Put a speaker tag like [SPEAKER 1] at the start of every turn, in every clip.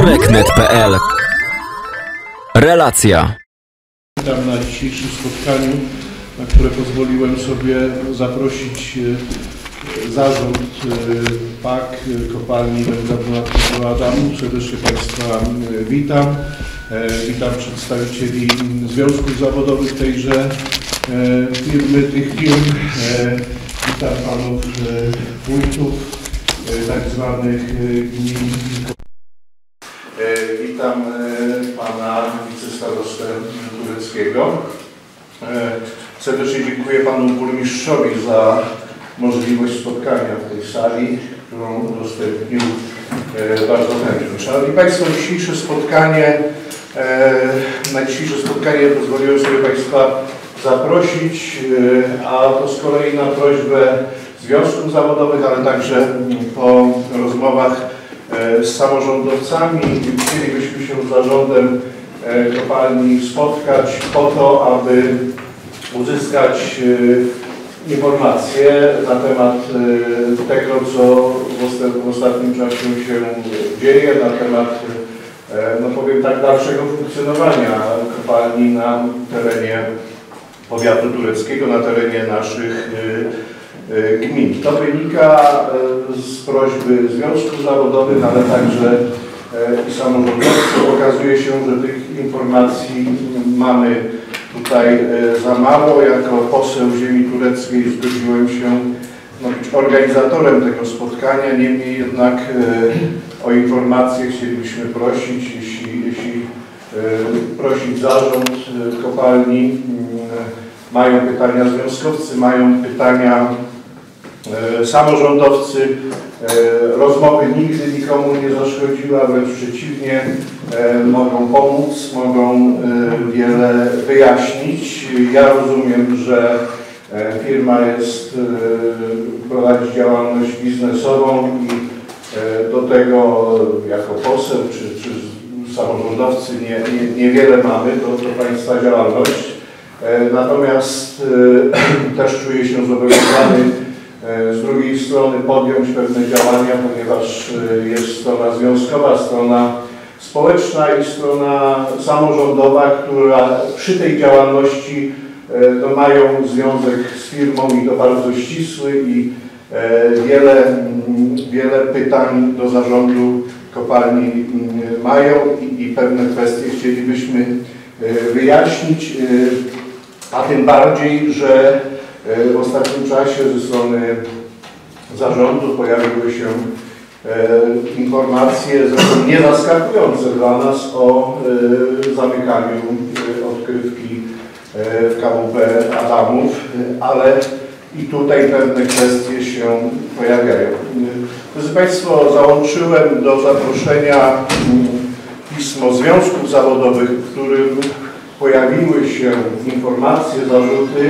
[SPEAKER 1] Turek.net.pl. Relacja.
[SPEAKER 2] Witam na dzisiejszym spotkaniu, na które pozwoliłem sobie zaprosić zarząd PAK Kopalni Węgla Adamów. Serdecznie Państwa witam. Witam przedstawicieli związków zawodowych tejże firmy, tych firm. Witam panów wójtów tak zwanych gmin. Witam pana wicestarostę Tureckiego. Serdecznie dziękuję panu burmistrzowi za możliwość spotkania w tej sali, którą udostępnił bardzo chętnie. Szanowni Państwo, na dzisiejsze spotkanie pozwoliłem sobie Państwa zaprosić, a to z kolei na prośbę związków zawodowych, ale także po rozmowach z samorządowcami. Chcielibyśmy się z zarządem kopalni spotkać po to, aby uzyskać informacje na temat tego, co w ostatnim czasie się dzieje, na temat, no powiem tak, dalszego funkcjonowania kopalni na terenie powiatu tureckiego, na terenie naszych gmin. To wynika z prośby związków zawodowych, ale także i samorządowców. Okazuje się, że tych informacji mamy tutaj za mało. Jako poseł ziemi tureckiej zgodziłem się być organizatorem tego spotkania. Niemniej jednak o informacje chcielibyśmy prosić, jeśli prosić zarząd kopalni. Mają pytania związkowcy, mają pytania samorządowcy. Rozmowy nigdy nikomu nie zaszkodziły, a wręcz przeciwnie, mogą pomóc, mogą wiele wyjaśnić. Ja rozumiem, że firma prowadzi działalność biznesową i do tego jako poseł czy samorządowcy niewiele mamy do Państwa działalność. Natomiast też czuję się zobowiązany z drugiej strony podjąć pewne działania, ponieważ jest strona związkowa, strona społeczna i strona samorządowa, która przy tej działalności mają związek z firmą i to bardzo ścisły i wiele pytań do zarządu kopalni mają i pewne kwestie chcielibyśmy wyjaśnić, a tym bardziej, że w ostatnim czasie ze strony zarządu pojawiły się informacje, zresztą nie zaskakujące dla nas, o zamykaniu odkrywki w KWP Adamów, ale i tutaj pewne kwestie się pojawiają. Drodzy Państwo, załączyłem do zaproszenia pismo związków zawodowych, w którym pojawiły się informacje, zarzuty.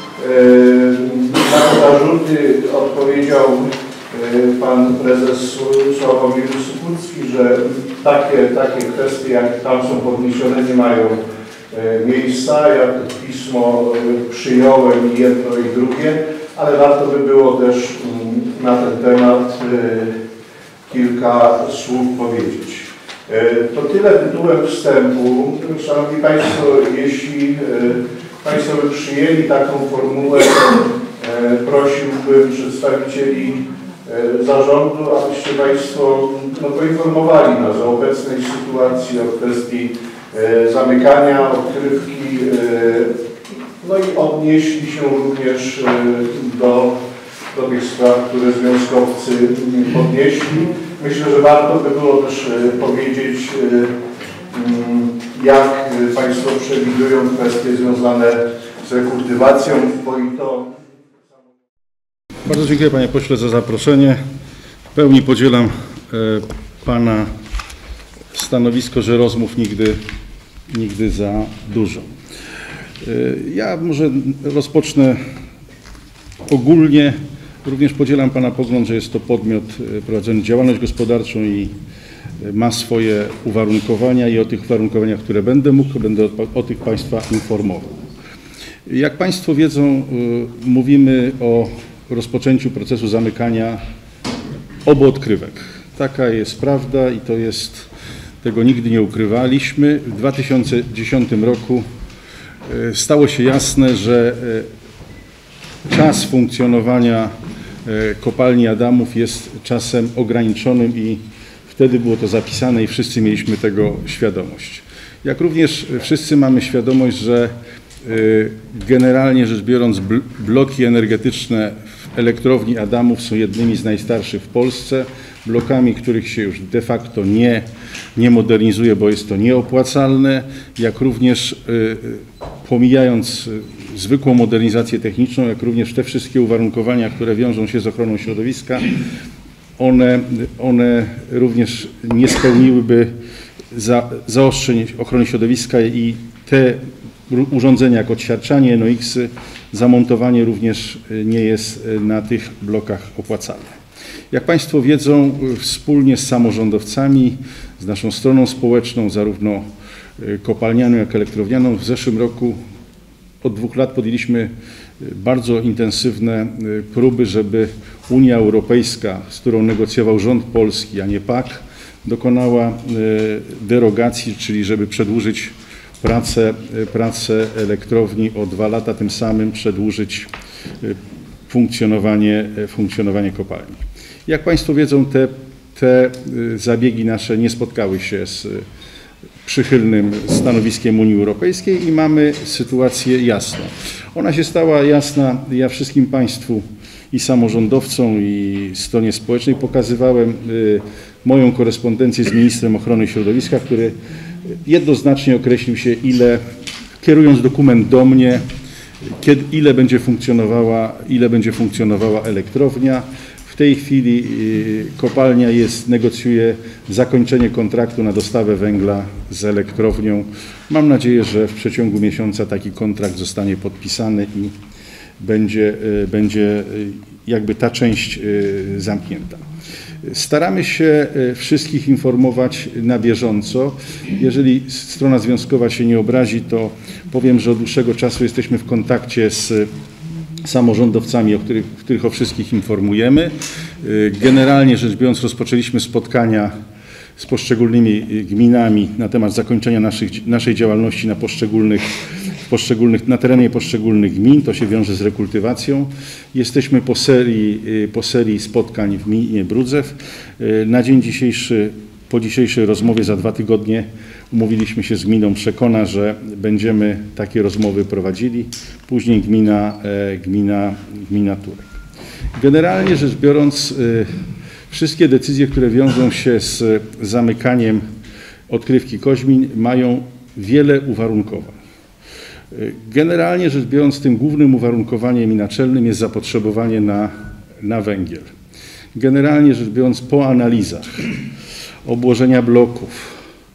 [SPEAKER 2] Na te zarzuty odpowiedział pan prezes Sławomir Supucki, że takie kwestie, jak tam są podniesione, nie mają miejsca. Ja to pismo przyjąłem i jedno i drugie, ale warto by było też na ten temat kilka słów powiedzieć. To tyle tytułem wstępu. Szanowni Państwo, jeśli Państwo by przyjęli taką formułę, prosiłbym przedstawicieli zarządu, abyście Państwo poinformowali nas o obecnej sytuacji, o kwestii zamykania odkrywki, no i odnieśli się również do tych spraw, które związkowcy podnieśli. Myślę, że warto by było też powiedzieć, jak Państwo przewidują kwestie związane z rekultywacją, bo i to...
[SPEAKER 3] Bardzo dziękuję Panie Pośle za zaproszenie. W pełni podzielam Pana stanowisko, że rozmów nigdy za dużo. Ja może rozpocznę ogólnie. Również podzielam Pana pogląd, że jest to podmiot prowadzący działalność gospodarczą i ma swoje uwarunkowania i o tych uwarunkowaniach, które będę o tych Państwa informował. Jak Państwo wiedzą, mówimy o rozpoczęciu procesu zamykania obu odkrywek. Taka jest prawda i to jest tego nigdy nie ukrywaliśmy. W 2010 roku stało się jasne, że czas funkcjonowania kopalni Adamów jest czasem ograniczonym i wtedy było to zapisane i wszyscy mieliśmy tego świadomość. Jak również wszyscy mamy świadomość, że generalnie rzecz biorąc bloki energetyczne w elektrowni Adamów są jednymi z najstarszych w Polsce, blokami, których się już de facto nie modernizuje, bo jest to nieopłacalne, jak również pomijając zwykłą modernizację techniczną, jak również te wszystkie uwarunkowania, które wiążą się z ochroną środowiska, one również nie spełniłyby zaostrzeń ochrony środowiska i te urządzenia jak odsiarczanie, NOx-y, zamontowanie również nie jest na tych blokach opłacalne. Jak Państwo wiedzą, wspólnie z samorządowcami, z naszą stroną społeczną, zarówno kopalnianą, jak i elektrownianą, w zeszłym roku od 2 lat podjęliśmy bardzo intensywne próby, żeby Unia Europejska, z którą negocjował rząd polski, a nie PAK, dokonała derogacji, czyli żeby przedłużyć pracę elektrowni o 2 lata, tym samym przedłużyć funkcjonowanie kopalni. Jak Państwo wiedzą, te zabiegi nasze nie spotkały się z przychylnym stanowiskiem Unii Europejskiej i mamy sytuację jasną. Ona się stała jasna, ja wszystkim Państwu i samorządowcom i stronie społecznej pokazywałem moją korespondencję z ministrem ochrony środowiska, który jednoznacznie określił się, kierując dokument do mnie, ile będzie funkcjonowała elektrownia. W tej chwili kopalnia negocjuje zakończenie kontraktu na dostawę węgla z elektrownią. Mam nadzieję, że w przeciągu miesiąca taki kontrakt zostanie podpisany i będzie jakby ta część zamknięta. Staramy się wszystkich informować na bieżąco. Jeżeli strona związkowa się nie obrazi, to powiem, że od dłuższego czasu jesteśmy w kontakcie z samorządowcami, których o wszystkich informujemy. Generalnie rzecz biorąc, rozpoczęliśmy spotkania z poszczególnymi gminami na temat zakończenia naszej działalności na terenie poszczególnych gmin. To się wiąże z rekultywacją. Jesteśmy po serii spotkań w gminie Brudzew. Na dzień dzisiejszy, po dzisiejszej rozmowie za 2 tygodnie umówiliśmy się z gminą Przekona, że będziemy takie rozmowy prowadzili. Później gmina Turek. Generalnie rzecz biorąc, wszystkie decyzje, które wiążą się z zamykaniem odkrywki Koźmin, mają wiele uwarunkowań. Generalnie rzecz biorąc, tym głównym uwarunkowaniem i naczelnym jest zapotrzebowanie na węgiel. Generalnie rzecz biorąc, po analizach obłożenia bloków,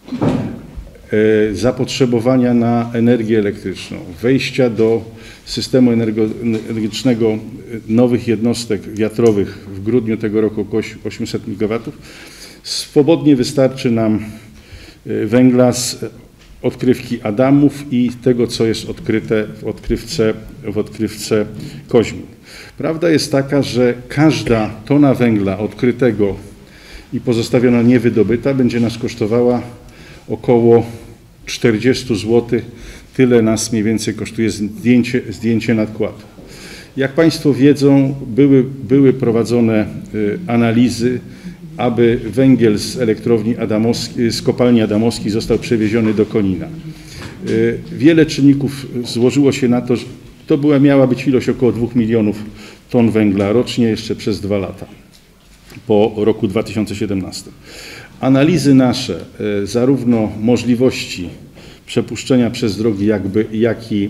[SPEAKER 3] zapotrzebowania na energię elektryczną, wejścia do systemu energetycznego nowych jednostek wiatrowych w grudniu tego roku około 800 MW, swobodnie wystarczy nam węgla z odkrywki Adamów i tego, co jest odkryte w odkrywce Koźmin. Prawda jest taka, że każda tona węgla odkrytego i pozostawiona niewydobyta będzie nas kosztowała około 40 zł. Tyle nas mniej więcej kosztuje zdjęcie nadkładu. Jak Państwo wiedzą, były prowadzone analizy, aby węgiel z elektrowni z kopalni Adamowskiej został przewieziony do Konina. Wiele czynników złożyło się na to, że to miała być ilość około 2 milionów ton węgla rocznie jeszcze przez 2 lata po roku 2017. Analizy nasze, zarówno możliwości przepuszczenia przez drogi, jak i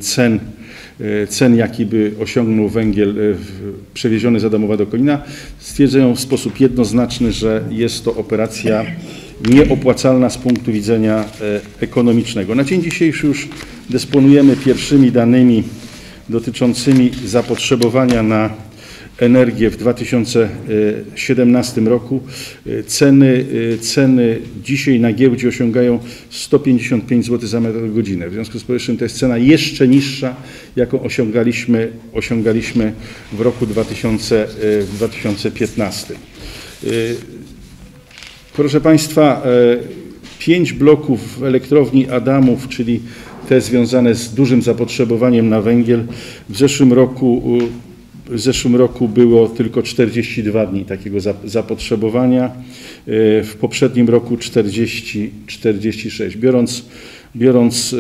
[SPEAKER 3] cen, jaki by osiągnął węgiel przewieziony z Adamowa do Konina, stwierdzają w sposób jednoznaczny, że jest to operacja nieopłacalna z punktu widzenia ekonomicznego. Na dzień dzisiejszy już dysponujemy pierwszymi danymi dotyczącymi zapotrzebowania na energię w 2017 roku. Ceny dzisiaj na giełdzie osiągają 155 zł za metr godzinę. W związku z powyższym to jest cena jeszcze niższa, jaką osiągaliśmy w roku 2015. Proszę Państwa, 5 bloków elektrowni Adamów, czyli te związane z dużym zapotrzebowaniem na węgiel. W zeszłym roku było tylko 42 dni takiego zapotrzebowania, w poprzednim roku 46. Biorąc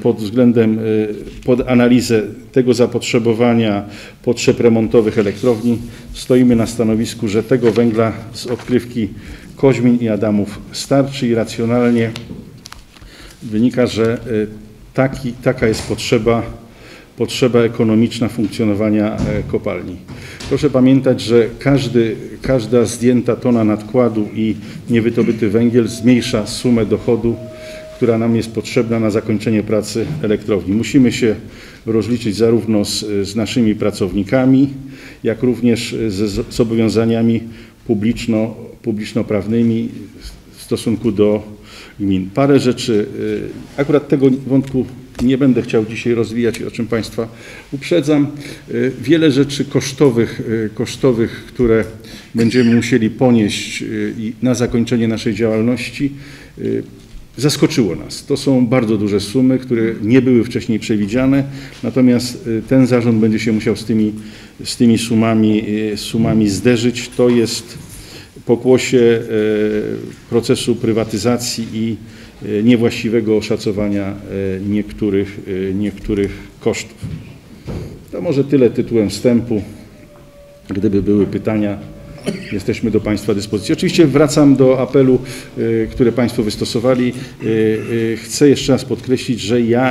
[SPEAKER 3] pod analizę tego zapotrzebowania potrzeb remontowych elektrowni, stoimy na stanowisku, że tego węgla z odkrywki Koźmin i Adamów starczy i racjonalnie wynika, że taka jest potrzeba ekonomiczna funkcjonowania kopalni. Proszę pamiętać, że każda zdjęta tona nadkładu i niewydobyty węgiel zmniejsza sumę dochodu, która nam jest potrzebna na zakończenie pracy elektrowni. Musimy się rozliczyć zarówno z naszymi pracownikami, jak również ze zobowiązaniami publiczno-prawnymi w stosunku do gmin. Parę rzeczy, akurat tego wątku nie będę chciał dzisiaj rozwijać, o czym Państwa uprzedzam. Wiele rzeczy kosztowych, które będziemy musieli ponieść na zakończenie naszej działalności, zaskoczyło nas. To są bardzo duże sumy, które nie były wcześniej przewidziane, natomiast ten zarząd będzie się musiał z tymi sumami zderzyć. To jest pokłosie procesu prywatyzacji i niewłaściwego oszacowania niektórych kosztów. To może tyle tytułem wstępu. Gdyby były pytania, jesteśmy do Państwa dyspozycji. Oczywiście wracam do apelu, który Państwo wystosowali. Chcę jeszcze raz podkreślić, że ja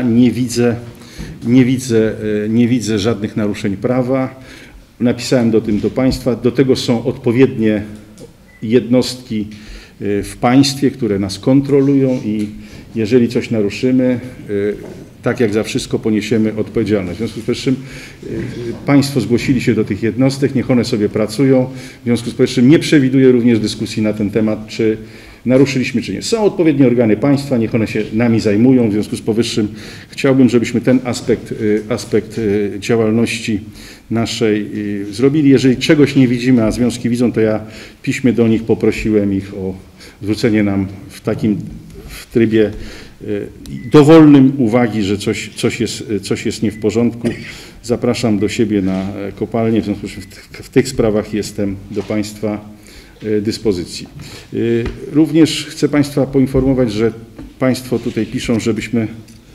[SPEAKER 3] nie widzę żadnych naruszeń prawa. Napisałem do Państwa. Do tego są odpowiednie jednostki w państwie, które nas kontrolują i jeżeli coś naruszymy, tak jak za wszystko poniesiemy odpowiedzialność. W związku z powyższym Państwo zgłosili się do tych jednostek, niech one sobie pracują. W związku z powyższym nie przewiduję również dyskusji na ten temat, czy naruszyliśmy, czy nie. Są odpowiednie organy państwa, niech one się nami zajmują. W związku z powyższym chciałbym, żebyśmy ten aspekt działalności naszej zrobili. Jeżeli czegoś nie widzimy, a związki widzą, to ja w piśmie do nich poprosiłem ich o zwrócenie nam w trybie dowolnym uwagi, że coś jest nie w porządku. Zapraszam do siebie na kopalnię, w związku z czym w tych sprawach jestem do Państwa dyspozycji. Również chcę Państwa poinformować, że Państwo tutaj piszą, żebyśmy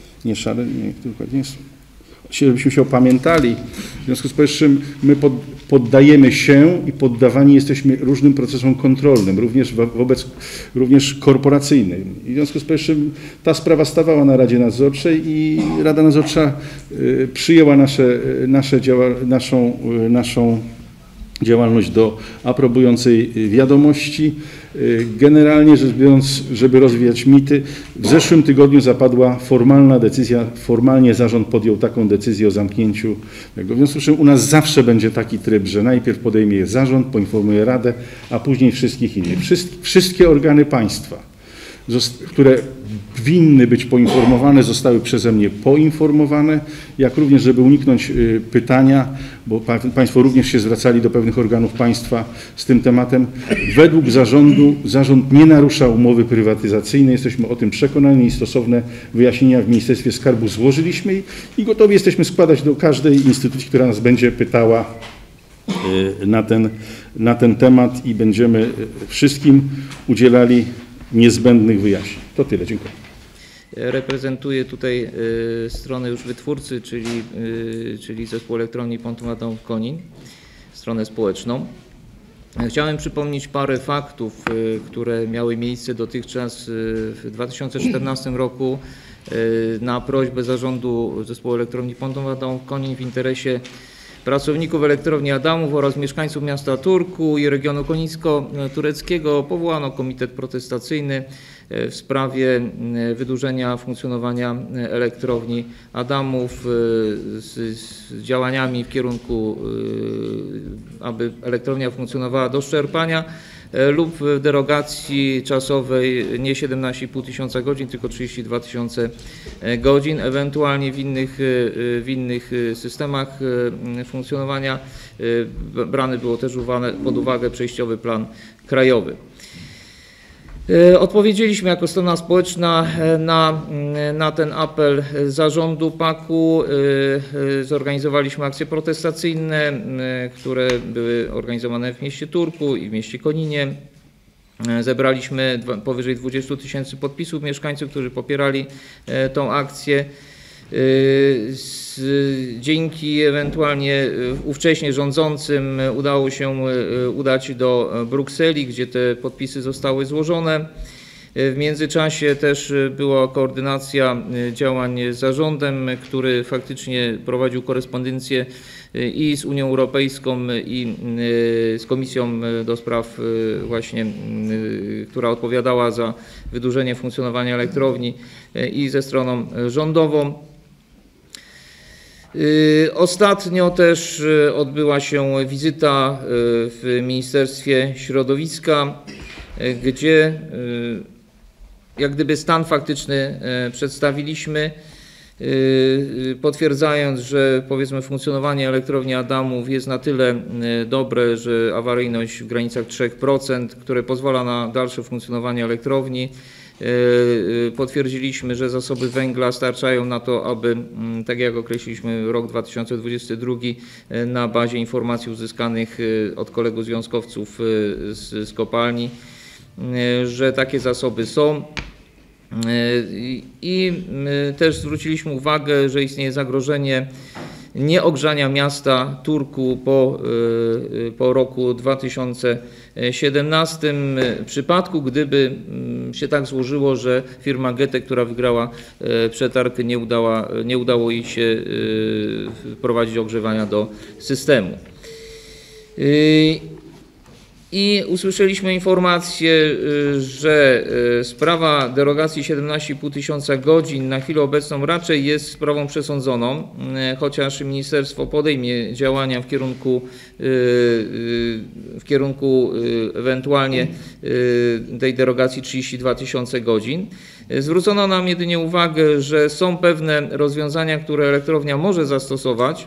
[SPEAKER 3] żebyśmy się opamiętali. W związku z powyższym my poddajemy się i poddawani jesteśmy różnym procesom kontrolnym, również korporacyjnym. I w związku z powyższym ta sprawa stawała na Radzie Nadzorczej i Rada Nadzorcza przyjęła naszą działalność do aprobującej wiadomości. Generalnie rzecz biorąc, żeby rozwijać mity, w zeszłym tygodniu zapadła formalna decyzja, formalnie zarząd podjął taką decyzję o zamknięciu tego. W związku z czym u nas zawsze będzie taki tryb, że najpierw podejmie je zarząd, poinformuje Radę, a później wszystkich innych. Wszystkie organy państwa, które winny być poinformowane, zostały przeze mnie poinformowane, jak również, żeby uniknąć pytania, bo Państwo również się zwracali do pewnych organów państwa z tym tematem. Według zarządu, zarząd nie narusza umowy prywatyzacyjnej, jesteśmy o tym przekonani i stosowne wyjaśnienia w Ministerstwie Skarbu złożyliśmy i gotowi jesteśmy składać do każdej instytucji, która nas będzie pytała na ten temat i będziemy wszystkim udzielali niezbędnych wyjaśnień. To tyle, dziękuję.
[SPEAKER 1] Reprezentuję tutaj stronę już wytwórcy, czyli Zespół Elektrowni Ponton Adamów Konin, stronę społeczną. Chciałem przypomnieć parę faktów, które miały miejsce dotychczas w 2014 roku na prośbę zarządu Zespołu Elektrowni Ponton Adamów Konin w interesie pracowników Elektrowni Adamów oraz mieszkańców miasta Turku i regionu konińsko-tureckiego powołano komitet protestacyjny w sprawie wydłużenia funkcjonowania Elektrowni Adamów z działaniami w kierunku, aby elektrownia funkcjonowała do wyczerpania lub w derogacji czasowej nie 17,5 tysiąca godzin, tylko 32 tysiące godzin, ewentualnie w innych systemach funkcjonowania brany było też pod uwagę przejściowy plan krajowy. Odpowiedzieliśmy jako strona społeczna na ten apel zarządu PAK-u. Zorganizowaliśmy akcje protestacyjne, które były organizowane w mieście Turku i w mieście Koninie. Zebraliśmy powyżej 20 000 podpisów mieszkańców, którzy popierali tą akcję. Dzięki ewentualnie ówcześnie rządzącym udało się udać do Brukseli, gdzie te podpisy zostały złożone. W międzyczasie też była koordynacja działań z zarządem, który faktycznie prowadził korespondencję i z Unią Europejską, i z Komisją do spraw właśnie, która odpowiadała za wydłużenie funkcjonowania elektrowni, i ze stroną rządową. Ostatnio też odbyła się wizyta w Ministerstwie Środowiska, gdzie jak gdyby stan faktyczny przedstawiliśmy, potwierdzając, że powiedzmy funkcjonowanie elektrowni Adamów jest na tyle dobre, że awaryjność w granicach 3%, które pozwala na dalsze funkcjonowanie elektrowni. Potwierdziliśmy, że zasoby węgla starczają na to, aby, tak jak określiliśmy rok 2022, na bazie informacji uzyskanych od kolegów związkowców z kopalni, że takie zasoby są. I też zwróciliśmy uwagę, że istnieje zagrożenie nieogrzania miasta Turku po roku 2017, w przypadku gdyby się tak złożyło, że firma GETE, która wygrała przetarg, nie udało jej się wprowadzić ogrzewania do systemu. I usłyszeliśmy informację, że sprawa derogacji 17,5 tysiąca godzin na chwilę obecną raczej jest sprawą przesądzoną, chociaż ministerstwo podejmie działania w kierunku ewentualnie tej derogacji 32 tysiące godzin. Zwrócono nam jedynie uwagę, że są pewne rozwiązania, które elektrownia może zastosować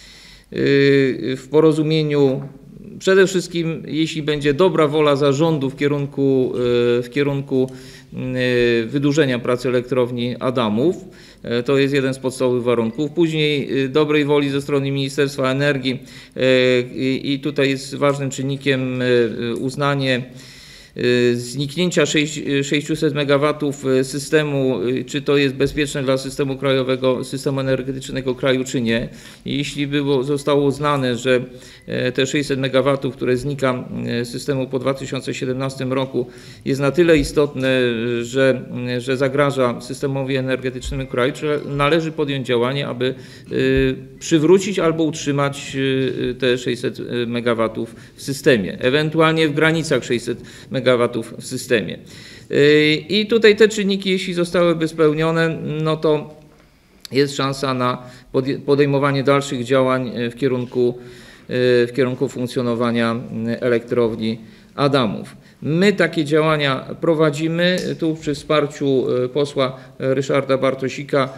[SPEAKER 1] w porozumieniu. Przede wszystkim, jeśli będzie dobra wola zarządu w kierunku wydłużenia pracy elektrowni Adamów, to jest jeden z podstawowych warunków. Później dobrej woli ze strony Ministerstwa Energii, i tutaj jest ważnym czynnikiem uznanie zniknięcia 600 MW systemu, czy to jest bezpieczne dla systemu krajowego, systemu energetycznego kraju, czy nie. Jeśli zostało uznane, że te 600 MW, które znika z systemu po 2017 roku, jest na tyle istotne, że zagraża systemowi energetycznemu kraju, należy podjąć działanie, aby przywrócić albo utrzymać te 600 MW w systemie, ewentualnie w granicach 600 MW w systemie. I tutaj te czynniki, jeśli zostałyby spełnione, no to jest szansa na podejmowanie dalszych działań w kierunku funkcjonowania elektrowni Adamów. My takie działania prowadzimy tu przy wsparciu posła Ryszarda Bartosika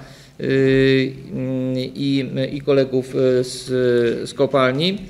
[SPEAKER 1] i kolegów z kopalni.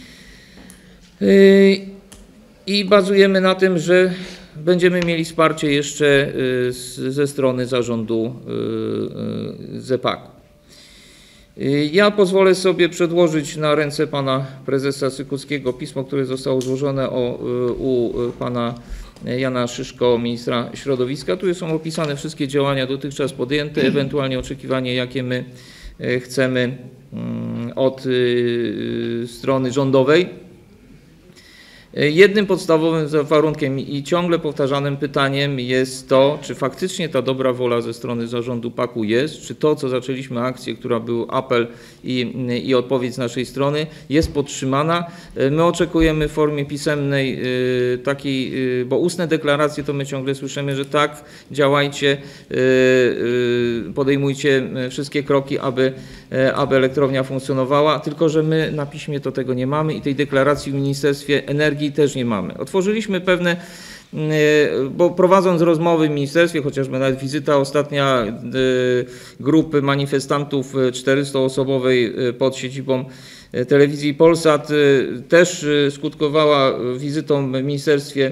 [SPEAKER 1] I bazujemy na tym, że będziemy mieli wsparcie jeszcze ze strony zarządu ZE-PAK-u. Ja pozwolę sobie przedłożyć na ręce pana prezesa Sykulskiego pismo, które zostało złożone u pana Jana Szyszko, ministra środowiska. Tu są opisane wszystkie działania dotychczas podjęte, ewentualnie oczekiwanie, jakie my chcemy od strony rządowej. Jednym podstawowym warunkiem i ciągle powtarzanym pytaniem jest to, czy faktycznie ta dobra wola ze strony zarządu PAK-u jest, czy to, co zaczęliśmy akcję, która był apel i odpowiedź z naszej strony, jest podtrzymana. My oczekujemy w formie pisemnej takiej, bo ustne deklaracje to my ciągle słyszymy, że tak, działajcie, podejmujcie wszystkie kroki, aby elektrownia funkcjonowała, tylko że my na piśmie to tego nie mamy i tej deklaracji w Ministerstwie Energii też nie mamy. Otworzyliśmy pewne, bo prowadząc rozmowy w ministerstwie, chociażby nawet wizyta ostatnia grupy manifestantów 400-osobowej pod siedzibą telewizji Polsat też skutkowała wizytą w Ministerstwie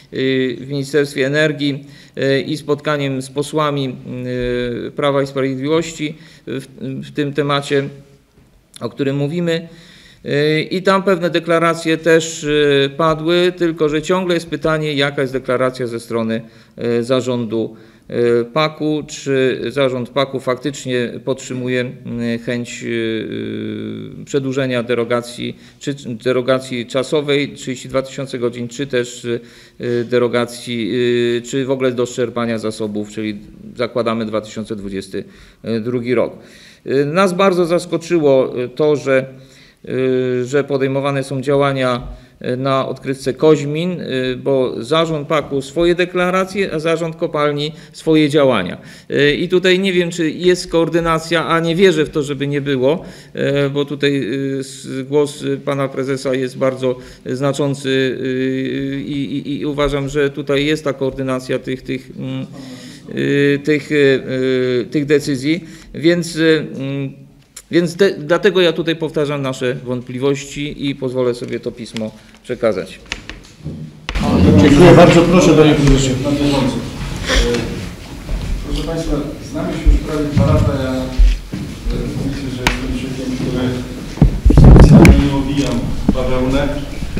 [SPEAKER 1] w Ministerstwie Energii i spotkaniem z posłami Prawa i Sprawiedliwości w tym temacie, o którym mówimy. I tam pewne deklaracje też padły, tylko że ciągle jest pytanie, jaka jest deklaracja ze strony zarządu PAK-u, czy zarząd PAK-u faktycznie podtrzymuje chęć przedłużenia derogacji, czy derogacji czasowej 32 000 godzin, czy też derogacji, czy w ogóle do szczerpania zasobów, czyli zakładamy 2022 rok. Nas bardzo zaskoczyło to, że podejmowane są działania na odkrywce Koźmin, bo zarząd PAK-u swoje deklaracje, a zarząd kopalni swoje działania. I tutaj nie wiem, czy jest koordynacja, a nie wierzę w to, żeby nie było, bo tutaj głos pana prezesa jest bardzo znaczący i uważam, że tutaj jest ta koordynacja tych decyzji, więc dlatego ja tutaj powtarzam nasze wątpliwości i pozwolę sobie to pismo przekazać.
[SPEAKER 3] Dziękuję bardzo. Proszę, panie prezesie. Proszę państwa, znamy się już prawie 2 lata. Ja myślę, że jestem człowiekiem, który specjalnie nie owijam bawełnę.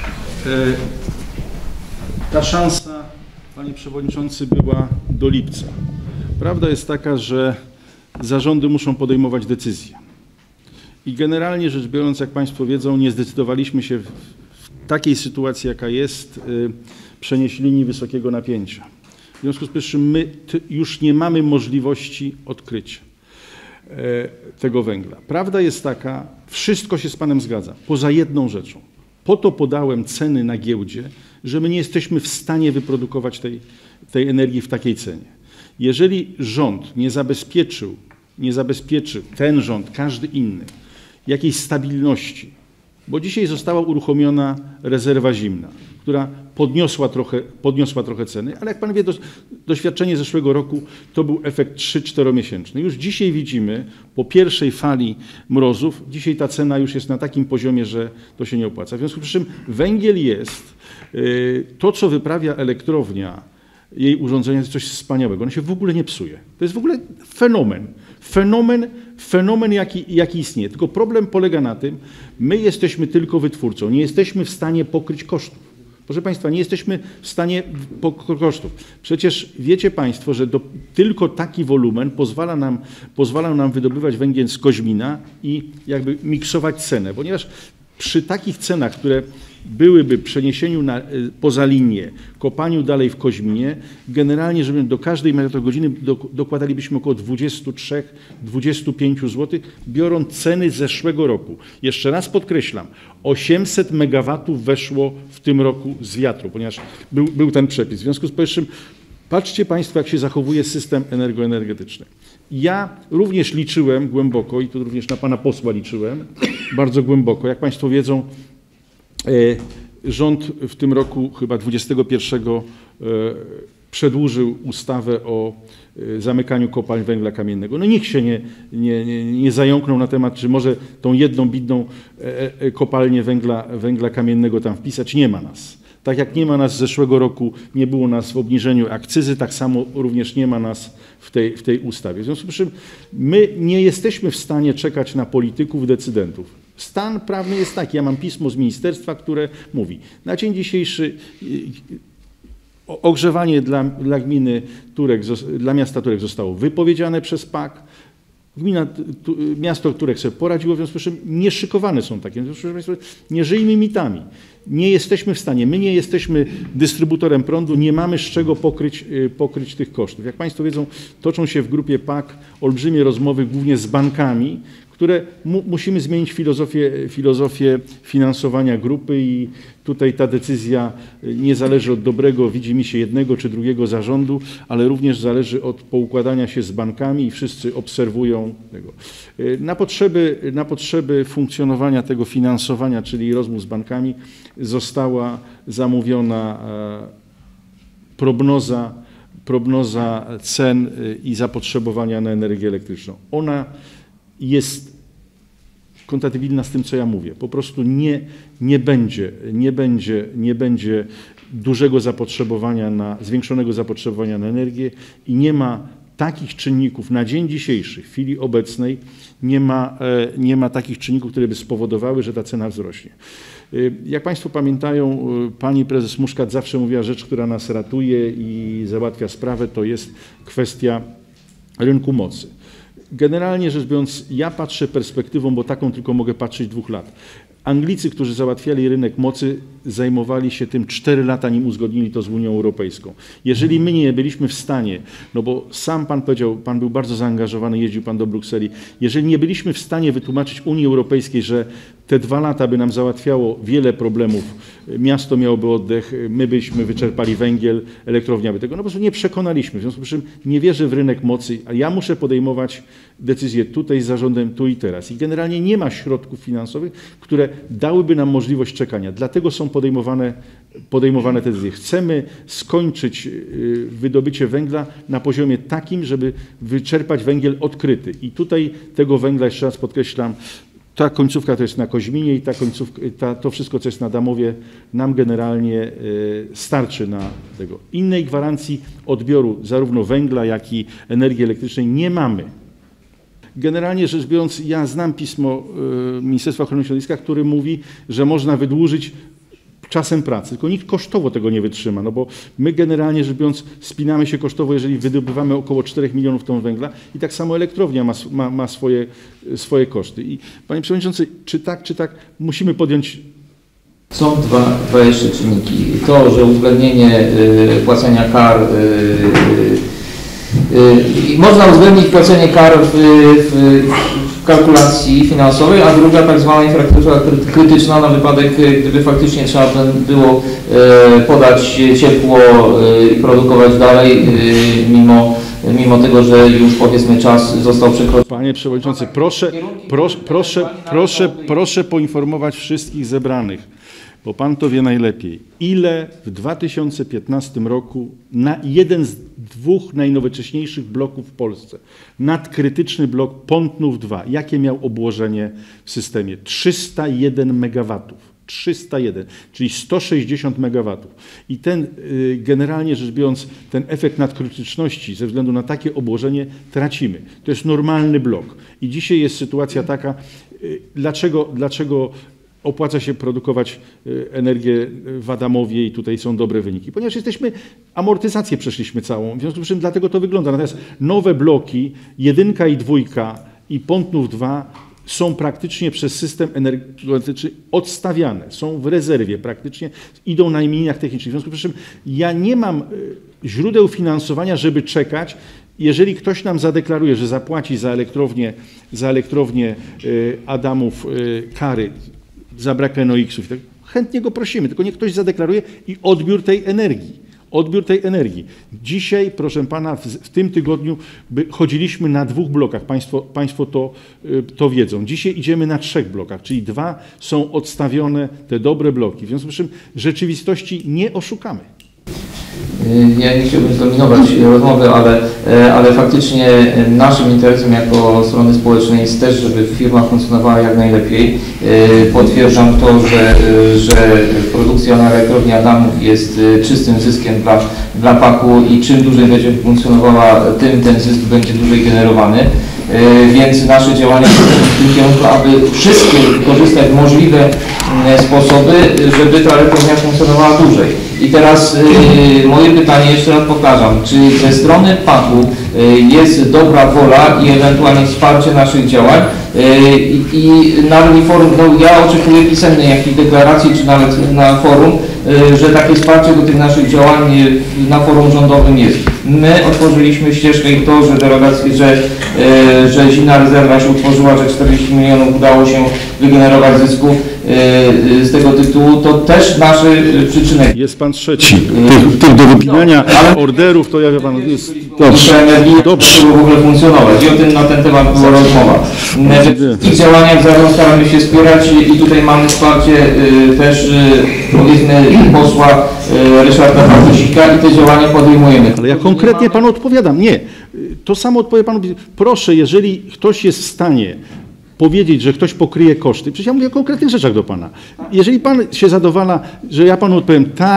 [SPEAKER 3] Ta szansa, panie przewodniczący, była do lipca. Prawda jest taka, że zarządy muszą podejmować decyzje. I generalnie rzecz biorąc, jak państwo wiedzą, nie zdecydowaliśmy się w takiej sytuacji, jaka jest, przenieść linii wysokiego napięcia. W związku z powyższym my już nie mamy możliwości odkrycia tego węgla. Prawda jest taka, wszystko się z panem zgadza, poza jedną rzeczą. Po to podałem ceny na giełdzie, że my nie jesteśmy w stanie wyprodukować tej energii w takiej cenie. Jeżeli rząd nie zabezpieczył, ten rząd, każdy inny, jakiejś stabilności, bo dzisiaj została uruchomiona rezerwa zimna, która podniosła trochę ceny, ale jak pan wie, doświadczenie zeszłego roku to był efekt 3-4 miesięczny. Już dzisiaj widzimy, po pierwszej fali mrozów, dzisiaj ta cena już jest na takim poziomie, że to się nie opłaca. W związku z czym węgiel jest, to co wyprawia elektrownia, jej urządzenia, jest coś wspaniałego. Ono się w ogóle nie psuje. To jest w ogóle fenomen jaki istnieje. Tylko problem polega na tym, my jesteśmy tylko wytwórcą, nie jesteśmy w stanie pokryć kosztów. Proszę państwa, nie jesteśmy w stanie pokryć kosztów. Przecież wiecie państwo, że tylko taki wolumen pozwala nam wydobywać węgiel z Koźmina i jakby miksować cenę, ponieważ przy takich cenach, które byłyby przeniesieniu poza linię, kopaniu dalej w Koźminie, generalnie, żeby do każdej megawattogodziny dokładalibyśmy około 23-25 zł, biorąc ceny z zeszłego roku. Jeszcze raz podkreślam, 800 megawatów weszło w tym roku z wiatru, ponieważ był ten przepis. W związku z powyższym patrzcie państwo, jak się zachowuje system energetyczny. Ja również liczyłem głęboko, i tu również na pana posła liczyłem, bardzo głęboko. Jak państwo wiedzą, rząd w tym roku chyba 21 przedłużył ustawę o zamykaniu kopalń węgla kamiennego. No nikt się nie zająknął na temat, czy może tą jedną bidną kopalnię węgla kamiennego tam wpisać. Nie ma nas. Tak jak nie ma nas z zeszłego roku, nie było nas w obniżeniu akcyzy, tak samo również nie ma nas w tej ustawie. W związku z czym my nie jesteśmy w stanie czekać na polityków, decydentów. Stan prawny jest taki, ja mam pismo z ministerstwa, które mówi, na dzień dzisiejszy ogrzewanie dla gminy Turek, dla miasta Turek zostało wypowiedziane przez PAK. Miasto Turek sobie poradziło, w związku z czym nieszykowane są takie. Nie żyjmy mitami. Nie jesteśmy w stanie, my nie jesteśmy dystrybutorem prądu, nie mamy z czego pokryć tych kosztów. Jak państwo wiedzą, toczą się w grupie PAK olbrzymie rozmowy, głównie z bankami, które musimy zmienić filozofię finansowania grupy i tutaj ta decyzja nie zależy od dobrego widzimisię jednego czy drugiego zarządu, ale również zależy od poukładania się z bankami i wszyscy obserwują tego. Na potrzeby funkcjonowania tego finansowania, czyli rozmów z bankami, została zamówiona prognoza cen i zapotrzebowania na energię elektryczną. Ona jest kompatybilna z tym, co ja mówię. Po prostu nie będzie dużego zapotrzebowania zwiększonego zapotrzebowania na energię i nie ma takich czynników na dzień dzisiejszy, w chwili obecnej, nie ma takich czynników, które by spowodowały, że ta cena wzrośnie. Jak Państwo pamiętają, pani prezes Muszkat zawsze mówiła rzecz, która nas ratuje i załatwia sprawę, to jest kwestia rynku mocy. Generalnie rzecz biorąc, ja patrzę perspektywą, bo taką tylko mogę patrzeć 2 lat. Anglicy, którzy załatwiali rynek mocy, zajmowali się tym 4 lata, nim uzgodnili to z Unią Europejską. Jeżeli my nie byliśmy w stanie, no bo sam pan powiedział, pan był bardzo zaangażowany, jeździł pan do Brukseli, jeżeli nie byliśmy w stanie wytłumaczyć Unii Europejskiej, że te 2 lata by nam załatwiało wiele problemów, miasto miałoby oddech, my byśmy wyczerpali węgiel, elektrownia by tego, no po prostu nie przekonaliśmy. W związku z czym nie wierzę w rynek mocy, a ja muszę podejmować decyzje tutaj z zarządem, tu i teraz. I generalnie nie ma środków finansowych, które dałyby nam możliwość czekania. Dlatego są podejmowane te decyzje. Chcemy skończyć wydobycie węgla na poziomie takim, żeby wyczerpać węgiel odkryty. I tutaj tego węgla, jeszcze raz podkreślam, ta końcówka to jest na Koźminie i to wszystko, co jest na Damowie, nam generalnie starczy na tego. Innej gwarancji odbioru zarówno węgla, jak i energii elektrycznej nie mamy. Generalnie rzecz biorąc, ja znam pismo Ministerstwa Ochrony Środowiska, które mówi, że można wydłużyć czasem pracy, tylko nikt kosztowo tego nie wytrzyma, no bo my generalnie rzecz biorąc spinamy się kosztowo, jeżeli wydobywamy około 4 milionów ton węgla i tak samo elektrownia ma swoje koszty. I panie przewodniczący, czy tak, musimy podjąć.
[SPEAKER 1] Są dwa jeszcze czynniki. To, że uwzględnienie płacenia kar, można uwzględnić płacenie kar w kalkulacji finansowej, a druga tak zwana infrastruktura krytyczna na wypadek, gdyby faktycznie trzeba było podać ciepło i produkować dalej, mimo tego, że już powiedzmy czas został przekroczony.
[SPEAKER 3] Panie przewodniczący, proszę poinformować wszystkich zebranych, bo pan to wie najlepiej, ile w 2015 roku na jeden z 2 najnowocześniejszych bloków w Polsce, nadkrytyczny blok Pątnów 2, jakie miał obłożenie w systemie? 301 MW. 301, czyli 160 MW. I ten, generalnie rzecz biorąc, ten efekt nadkrytyczności ze względu na takie obłożenie tracimy. To jest normalny blok. I dzisiaj jest sytuacja taka, dlaczego opłaca się produkować energię w Adamowie i tutaj są dobre wyniki, ponieważ amortyzację przeszliśmy całą, w związku z czym dlatego to wygląda. Natomiast nowe bloki, 1 i 2 i Pątnów 2 są praktycznie przez system energetyczny odstawiane, są w rezerwie praktycznie, idą na imieninach technicznych. W związku z czym ja nie mam źródeł finansowania, żeby czekać. Jeżeli ktoś nam zadeklaruje, że zapłaci za elektrownię Adamów kary za brak NOx-ów, tak, chętnie go prosimy, tylko niech ktoś zadeklaruje i odbiór tej energii. Dzisiaj, proszę pana, w tym tygodniu chodziliśmy na 2 blokach, państwo to wiedzą. Dzisiaj idziemy na 3 blokach, czyli 2 są odstawione, te dobre bloki. W związku z czym rzeczywistości nie oszukamy.
[SPEAKER 1] Ja nie chciałbym zdominować rozmowy, ale faktycznie naszym interesem jako strony społecznej jest też, żeby firma funkcjonowała jak najlepiej. Potwierdzam to, że produkcja na elektrowni Adamów jest czystym zyskiem dla PAK-u i czym dłużej będzie funkcjonowała, tym ten zysk będzie dłużej generowany. Więc nasze działania są w tym kierunku, aby wszystkie wykorzystać możliwe sposoby, żeby ta elektrownia funkcjonowała dłużej. I teraz moje pytanie jeszcze raz powtarzam, czy ze strony PAK-u jest dobra wola i ewentualnie wsparcie naszych działań i na forum, no ja oczekuję pisemnej jakiejś deklaracji, czy nawet na forum, że takie wsparcie do tych naszych działań na forum rządowym jest. My otworzyliśmy ścieżkę i to, że zimna rezerwa się utworzyła, że 40 milionów udało się wygenerować zysków z tego tytułu, to też nasze przyczynek.
[SPEAKER 3] Jest pan trzeci. Tych do wypinania orderów, to ja wie pan, jest
[SPEAKER 1] dobrze. W ogóle funkcjonować i o tym na ten temat była rozmowa. W tych działaniach zarząd staramy się wspierać i tutaj mamy wsparcie też powiedzmy posła Ryszarda Bartosika i te działania podejmujemy.
[SPEAKER 3] Ale ja konkretnie panu odpowiadam, nie. To samo odpowiem panu, proszę, jeżeli ktoś jest w stanie powiedzieć, że ktoś pokryje koszty, przecież ja mówię o konkretnych rzeczach do pana. Jeżeli pan się zadowala, że ja panu odpowiem tak,